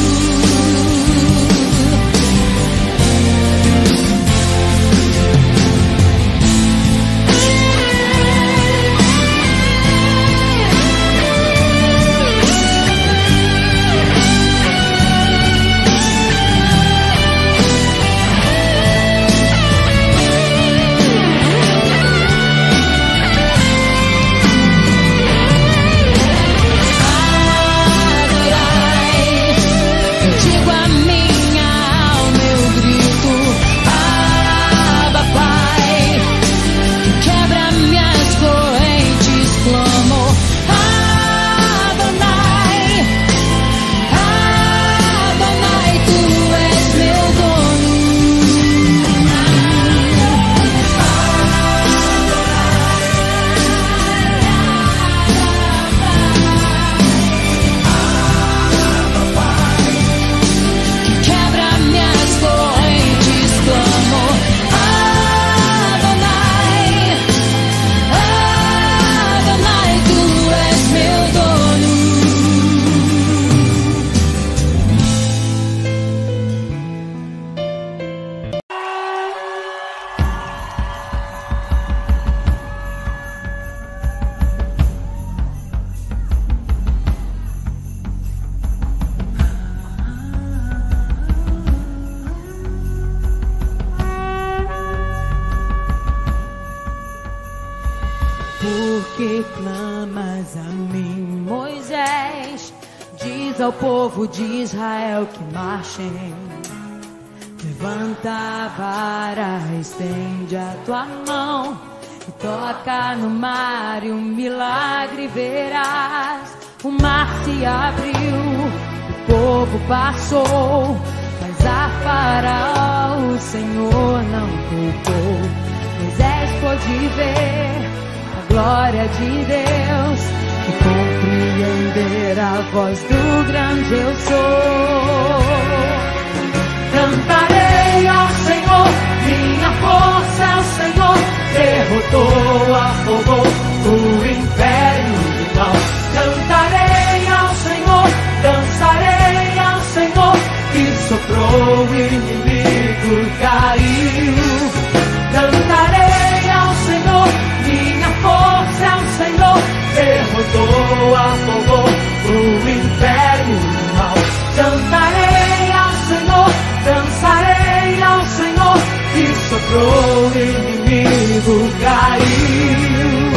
Speaker 1: Adorai, eu digo a minha alma, eu grito, Abba Pai, que quebra minhas correntes, clamo, Adonai, Adonai, tu és meu dono. Que quebra minhas correntes, clamo, Adonai, Adonai, tu és meu dono. Por que clamas a mim, Moisés? Diz ao povo de Israel que marchem. Levanta a vara, estende a tua mão, Toca no mar e um milagre verás. O mar se abriu, o povo passou, mas a Faraó o Senhor não poupou. Moisés pôde ver a glória de Deus e compreender a voz do grande eu sou. Cantarei ao Senhor, minha força ao Senhor, derrotou, afogou o império do mal. Cantarei ao Senhor, dançarei ao Senhor, que soprou o inimigo caiu. Cantarei ao Senhor, minha força ao Senhor, derrotou, afogou o império do mal. Cantarei ao Senhor, dançarei ao Senhor, que soprou o inimigo caiu.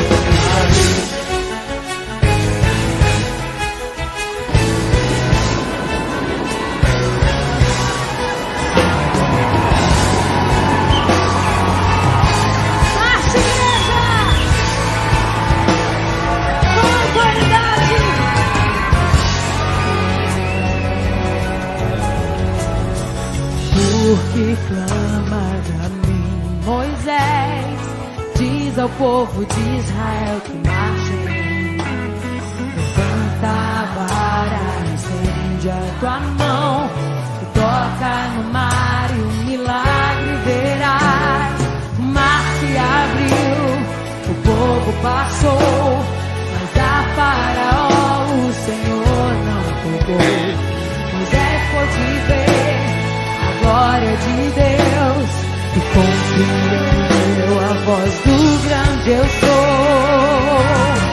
Speaker 1: Que clamas a mim, Moisés, diz ao povo de Israel que marchem. Levanta a vara, estende a tua mão e toca no mar e um milagre verás. O mar se abriu, o povo passou, mas a Faraó o Senhor não poupou. Moisés pôde ver a glória de Deus e compreendeu a voz do grande eu sou.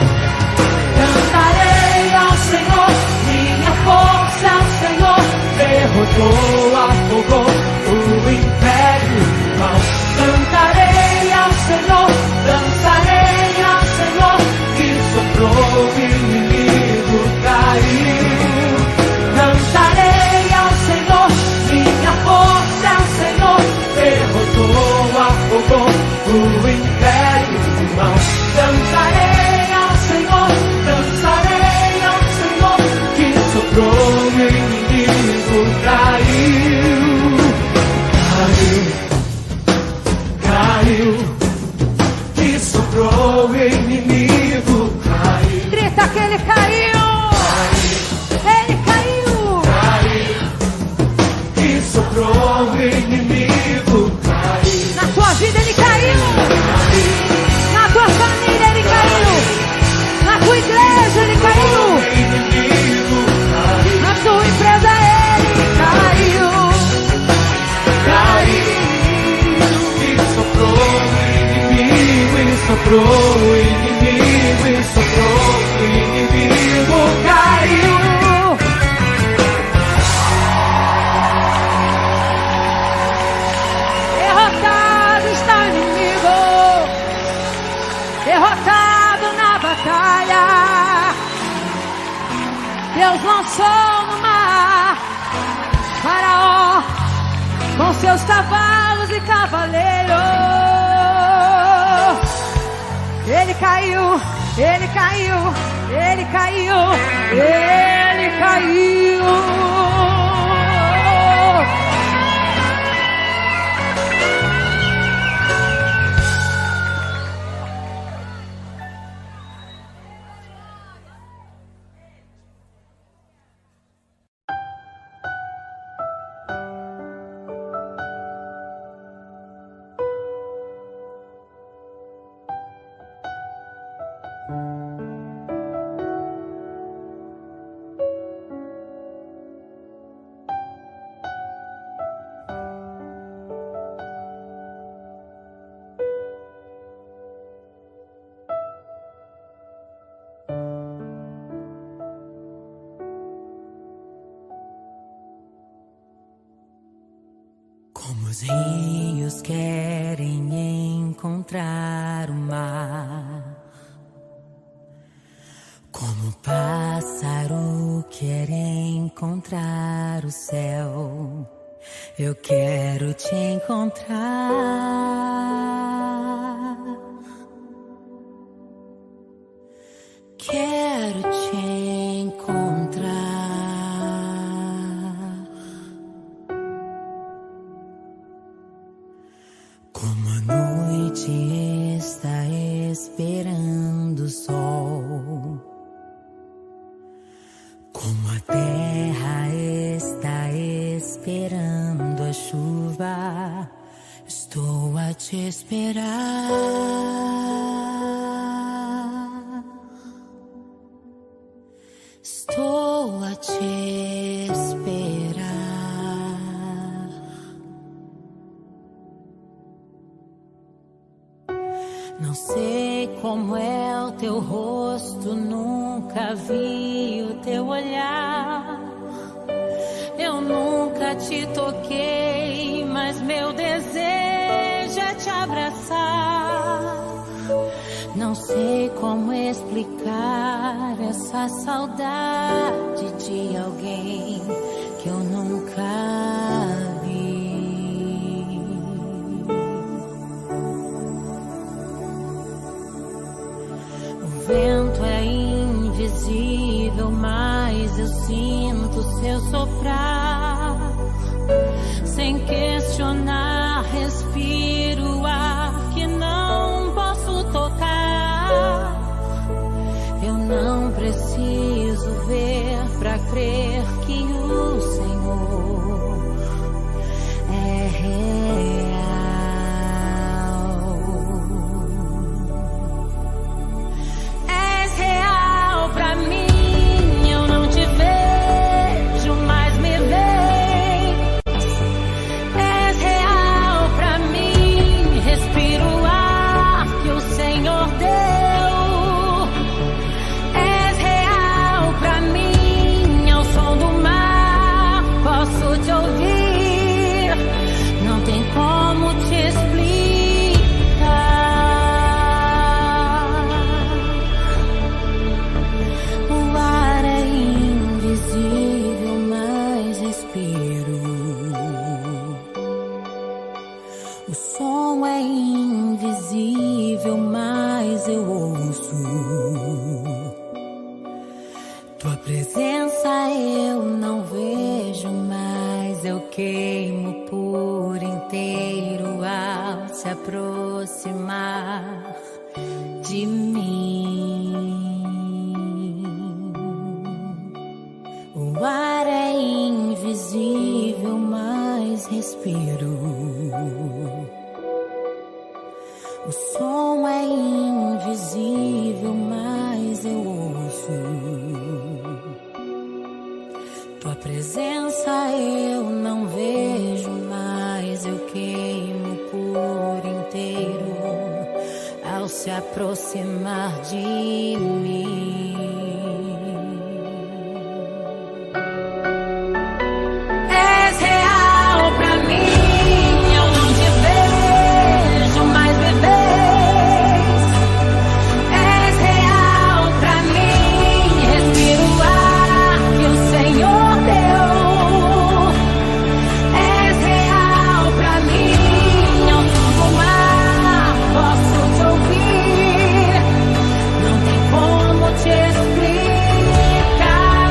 Speaker 1: Cantarei ao Senhor, minha força ao Senhor, derrotou, afogou o império do mal. Cantarei ao Senhor, dançarei ao Senhor, que soprou o inimigo caiu. Cantarei ao Senhor, minha força ao Senhor, derrotou, afogou o império do mal. Cantarei ao Senhor, dançarei ao Senhor, que soprou o inimigo caiu. Caiu, caiu, que soprou o inimigo caiu.
Speaker 3: Grita que ele caiu.
Speaker 1: Soprou o inimigo caiu.
Speaker 3: Na tua vida ele caiu.
Speaker 1: Caiu.
Speaker 3: Na tua família ele caiu. Na tua igreja ele caiu.
Speaker 1: O inimigo caiu.
Speaker 3: Na tua empresa ele caiu.
Speaker 1: Caiu. E soprou o inimigo, e soprou o inimigo, e soprou o inimigo caiu.
Speaker 3: Derrotado na batalha, Deus lançou no mar Faraó com seus cavalos e cavaleiros. Ele caiu, ele caiu, ele caiu, ele caiu.
Speaker 1: Como os rios querem encontrar o mar, como o pássaro quer encontrar o céu, eu quero te encontrar. quero te encontrar. Como a noite está esperando o sol, como a terra está esperando a chuva, estou a te esperar. Estou a te esperar. Não sei como é o teu rosto, nunca vi o teu olhar. Eu nunca te toquei, mas meu desejo é te abraçar. Não sei como explicar essa saudade de alguém que eu nunca vi. O vento é invisível, mas eu sinto seu soprar. Sem questionar, respiro o ar que não posso tocar. Eu não preciso ver pra crer que o Senhor é real. És real pra mim, eu não te vejo, mas me vês. És real pra mim, respiro o ar que o Senhor deu. És real pra mim, ao som do mar posso te ouvir. Não tem como te explicar. O ar é invisível, mas respiro. O som é invisível, mas eu ouço. Tua presença eu não vejo, mas eu queimo por inteiro ao se aproximar de mim. O ar é invisível, mas respiro. O som é invisível, mas eu ouço. Tua presença eu não vejo, mas eu queimo por inteiro ao se aproximar de mim. És real pra mim, eu não te vejo, mas me vês. És real pra mim, respiro o ar que o Senhor deu. És real pra mim, ao som do mar posso te ouvir. Não tem como te explicar.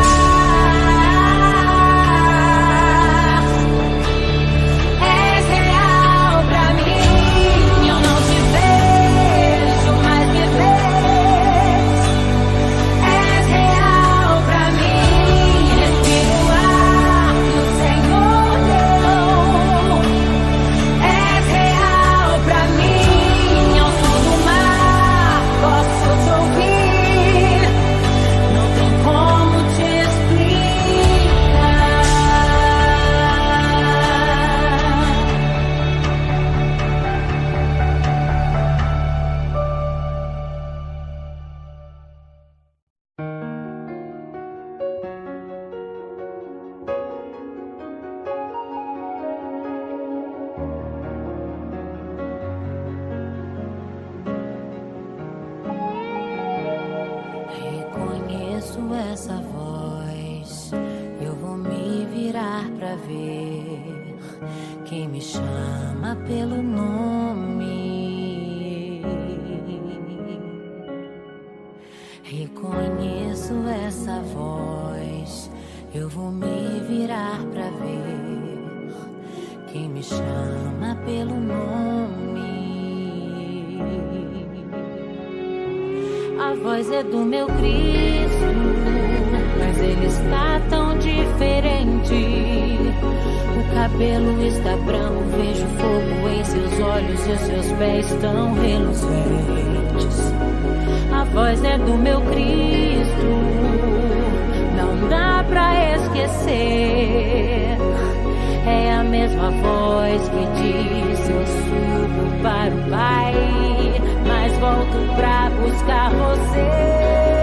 Speaker 1: És real pra mim, eu não te vejo, mas me vês. És real pra mim, respiro o ar que o Senhor deu. És real pra mim, ao som do mar posso te ouvir. Não tem como te explicar. Reconheço essa voz, eu vou me virar pra ver quem me chama pelo nome. Reconheço reconheço essa voz, eu vou me virar pra ver quem me chama pelo nome. A voz é do meu Cristo, mas ele está tão diferente. O cabelo está branco, vejo fogo em seus olhos e os seus pés tão reluzentes. A voz é do meu Cristo, não dá pra esquecer. É a mesma voz que diz: eu subo para o Pai, mas volto pra buscar você.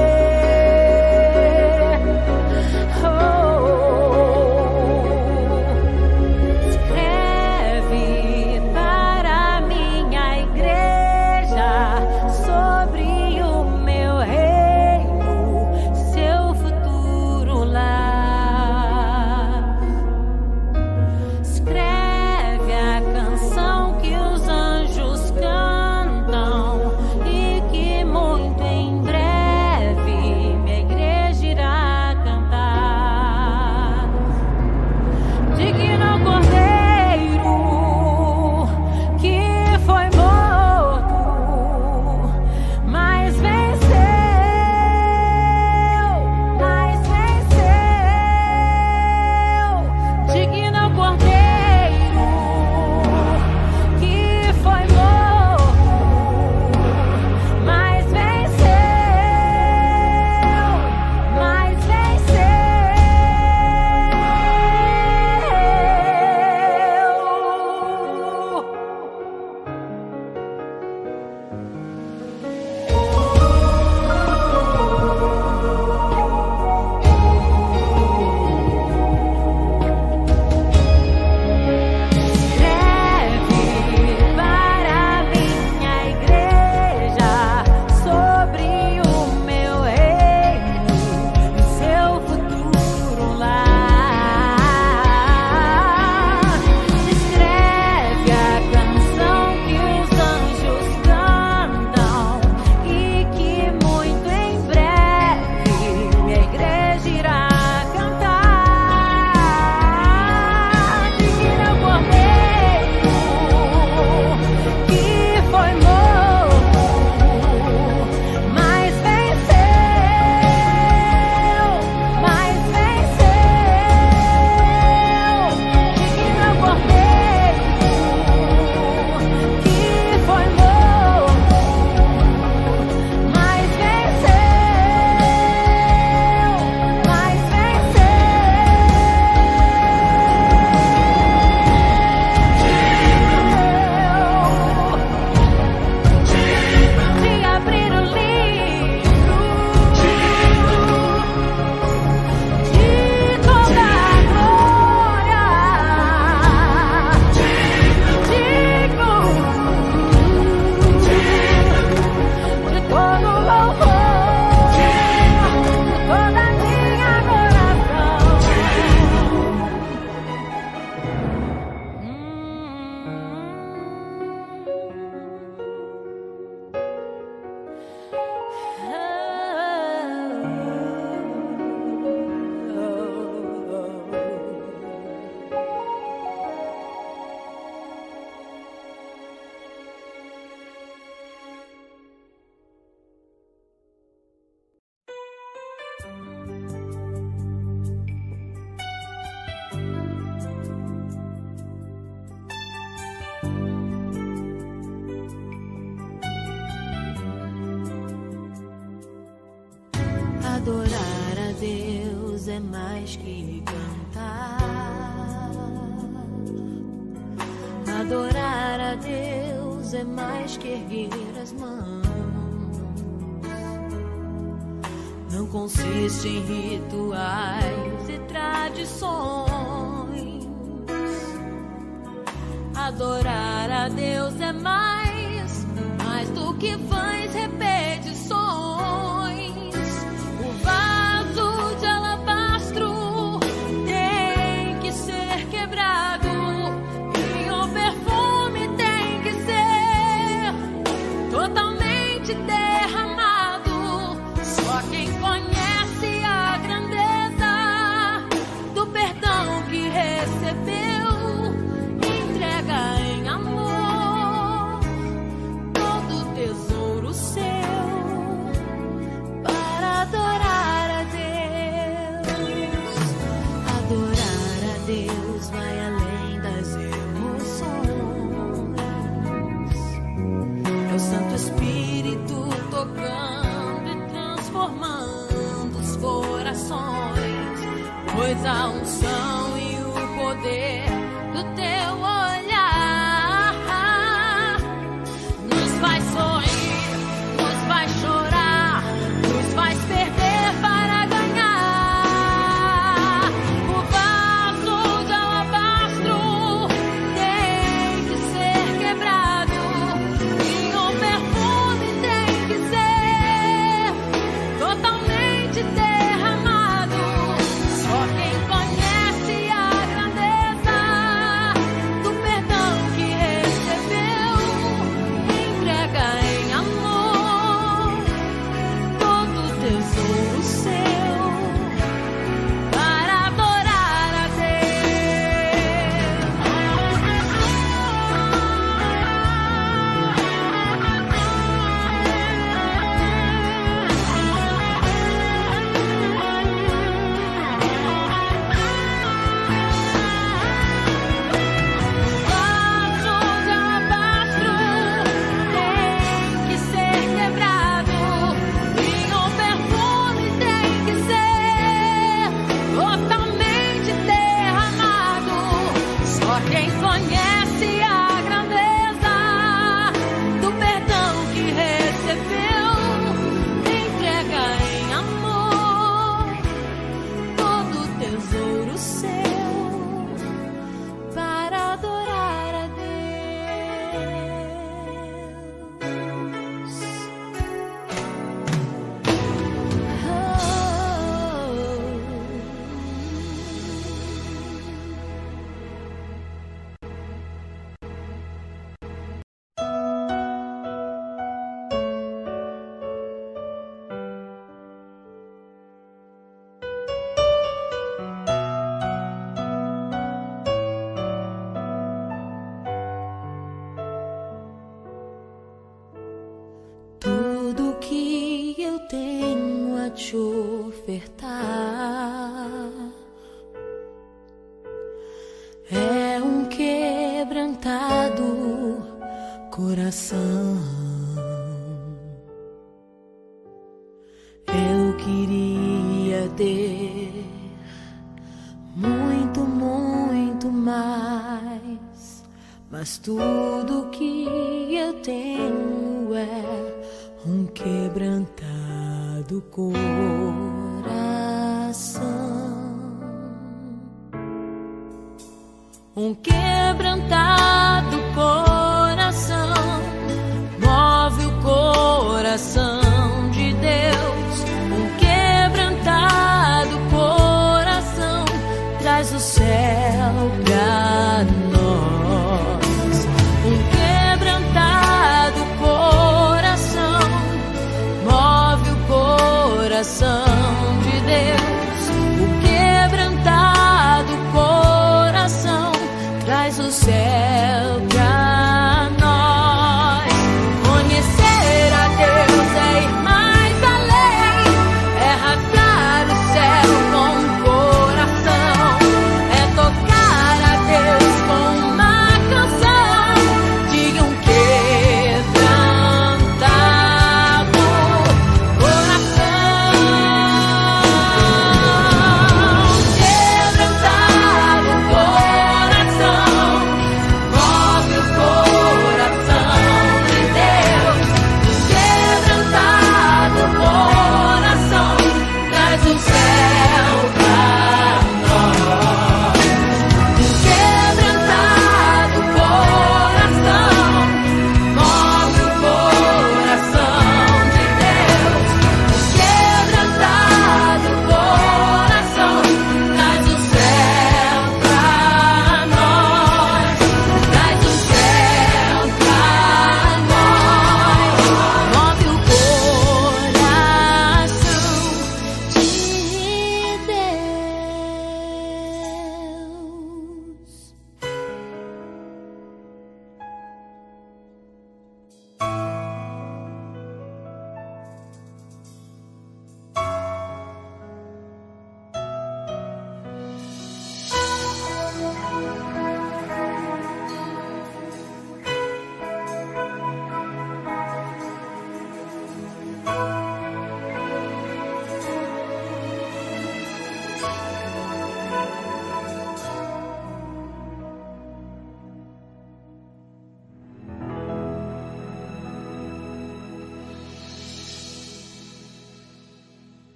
Speaker 1: Adorar a Deus é mais que cantar. Adorar a Deus é mais que erguer as mãos. Não consiste em rituais e tradições. Adorar a Deus é mais, mais do que vãs repetições. O vaso de alabastro tem que ser quebrado e o perfume tem que ser totalmente derramado. Só quem Pois a unção e o poder do teu olhar nos faz sorrir, nos faz chorar, nos faz perder para ganhar. O vaso de alabastro tem que ser quebrado e o perfume tem que ser totalmente derramado. Só quem conhece a grandeza do perdão que recebeu, entrega em amor todo o tesouro seu para adorar a quem conhece a grandeza do perdão que recebeu, entrega em amor todo o tesouro seu para adorar a Deus. Tudo que eu tenho a te ofertar é um quebrantado coração. Eu queria ter muito, muito mais, mas tudo que eu tenho é um quebrantado coração. Um quebrantado coração move o coração de Deus. Um quebrantado coração traz o céu pra nós. Um quebrantado coração move o coração de Deus. O quebrantado coração traz o céu pra nós. Conhecer a Deus é ir mais além, é rasgar o céu com o coração, é tocar a Deus com uma canção de um quebrantado coração. Quebrantado coração move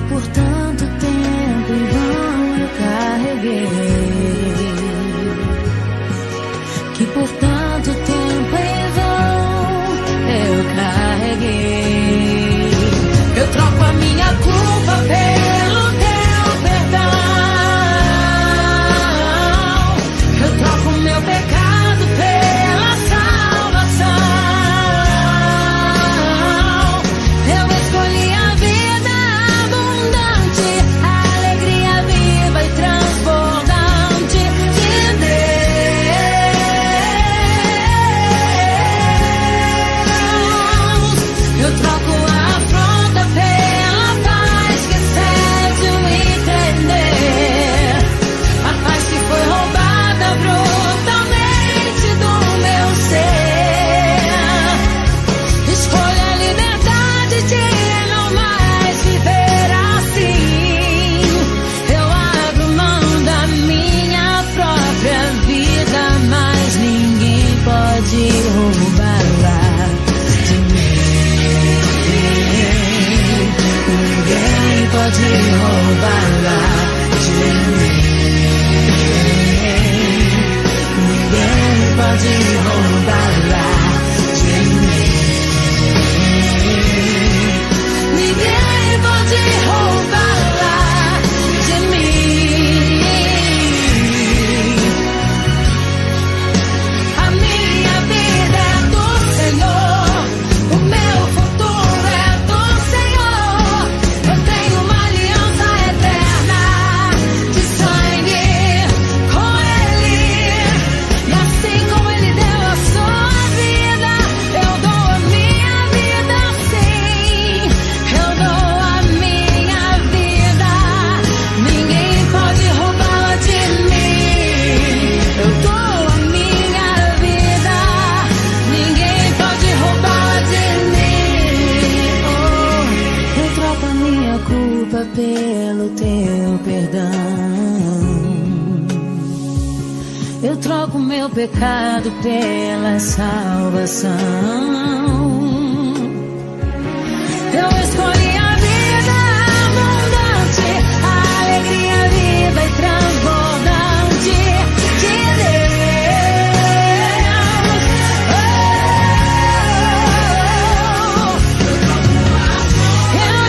Speaker 1: por tanto tempo em vão eu carreguei, que por tanto tempo em vão eu carreguei. Eu troco a minha culpa pelo teu perdão, eu troco o meu pecado pela salvação. Eu escolhi a vida abundante, a alegria viva e transbordante de Deus. Eu troco a afronta pela paz que excede o entender, a paz que foi roubada brutalmente do meu ser. Escolha a liberdade de não mais viver assim. Eu abro mão da minha própria vida, mas ninguém pode roubá-la de mim. Ninguém pode roubá-la de mim. Ninguém pode roubá-la de mim. Ninguém pode roubá-la de mim. A minha vida é do Senhor, o meu futuro é do Senhor. Eu tenho uma aliança eterna de sangue com Ele, e assim como Ele deu a sua vida, eu dou a minha vida sim. Eu dou a minha vida, ninguém pode roubá-la de mim. Eu dou a minha vida, ninguém pode roubá-la de mim. Oh, eu troco a minha culpa pelo teu perdão, eu troco meu pecado pela salvação. Eu escolhi a vida abundante, a alegria viva e transbordante de Deus. Oh, eu troco, eu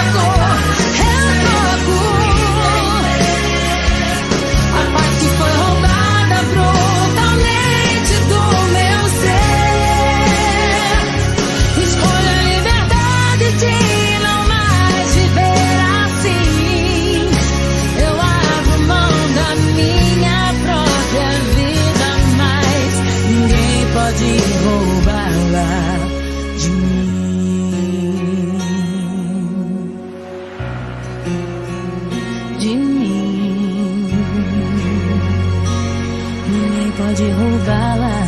Speaker 1: troco a paz que foi roubada brutalmente do meu ser. Escolha a liberdade de não mais viver assim. Eu abro mão da minha própria vida, mas ninguém pode roubá-la de mim. De mim. Ninguém pode roubá-la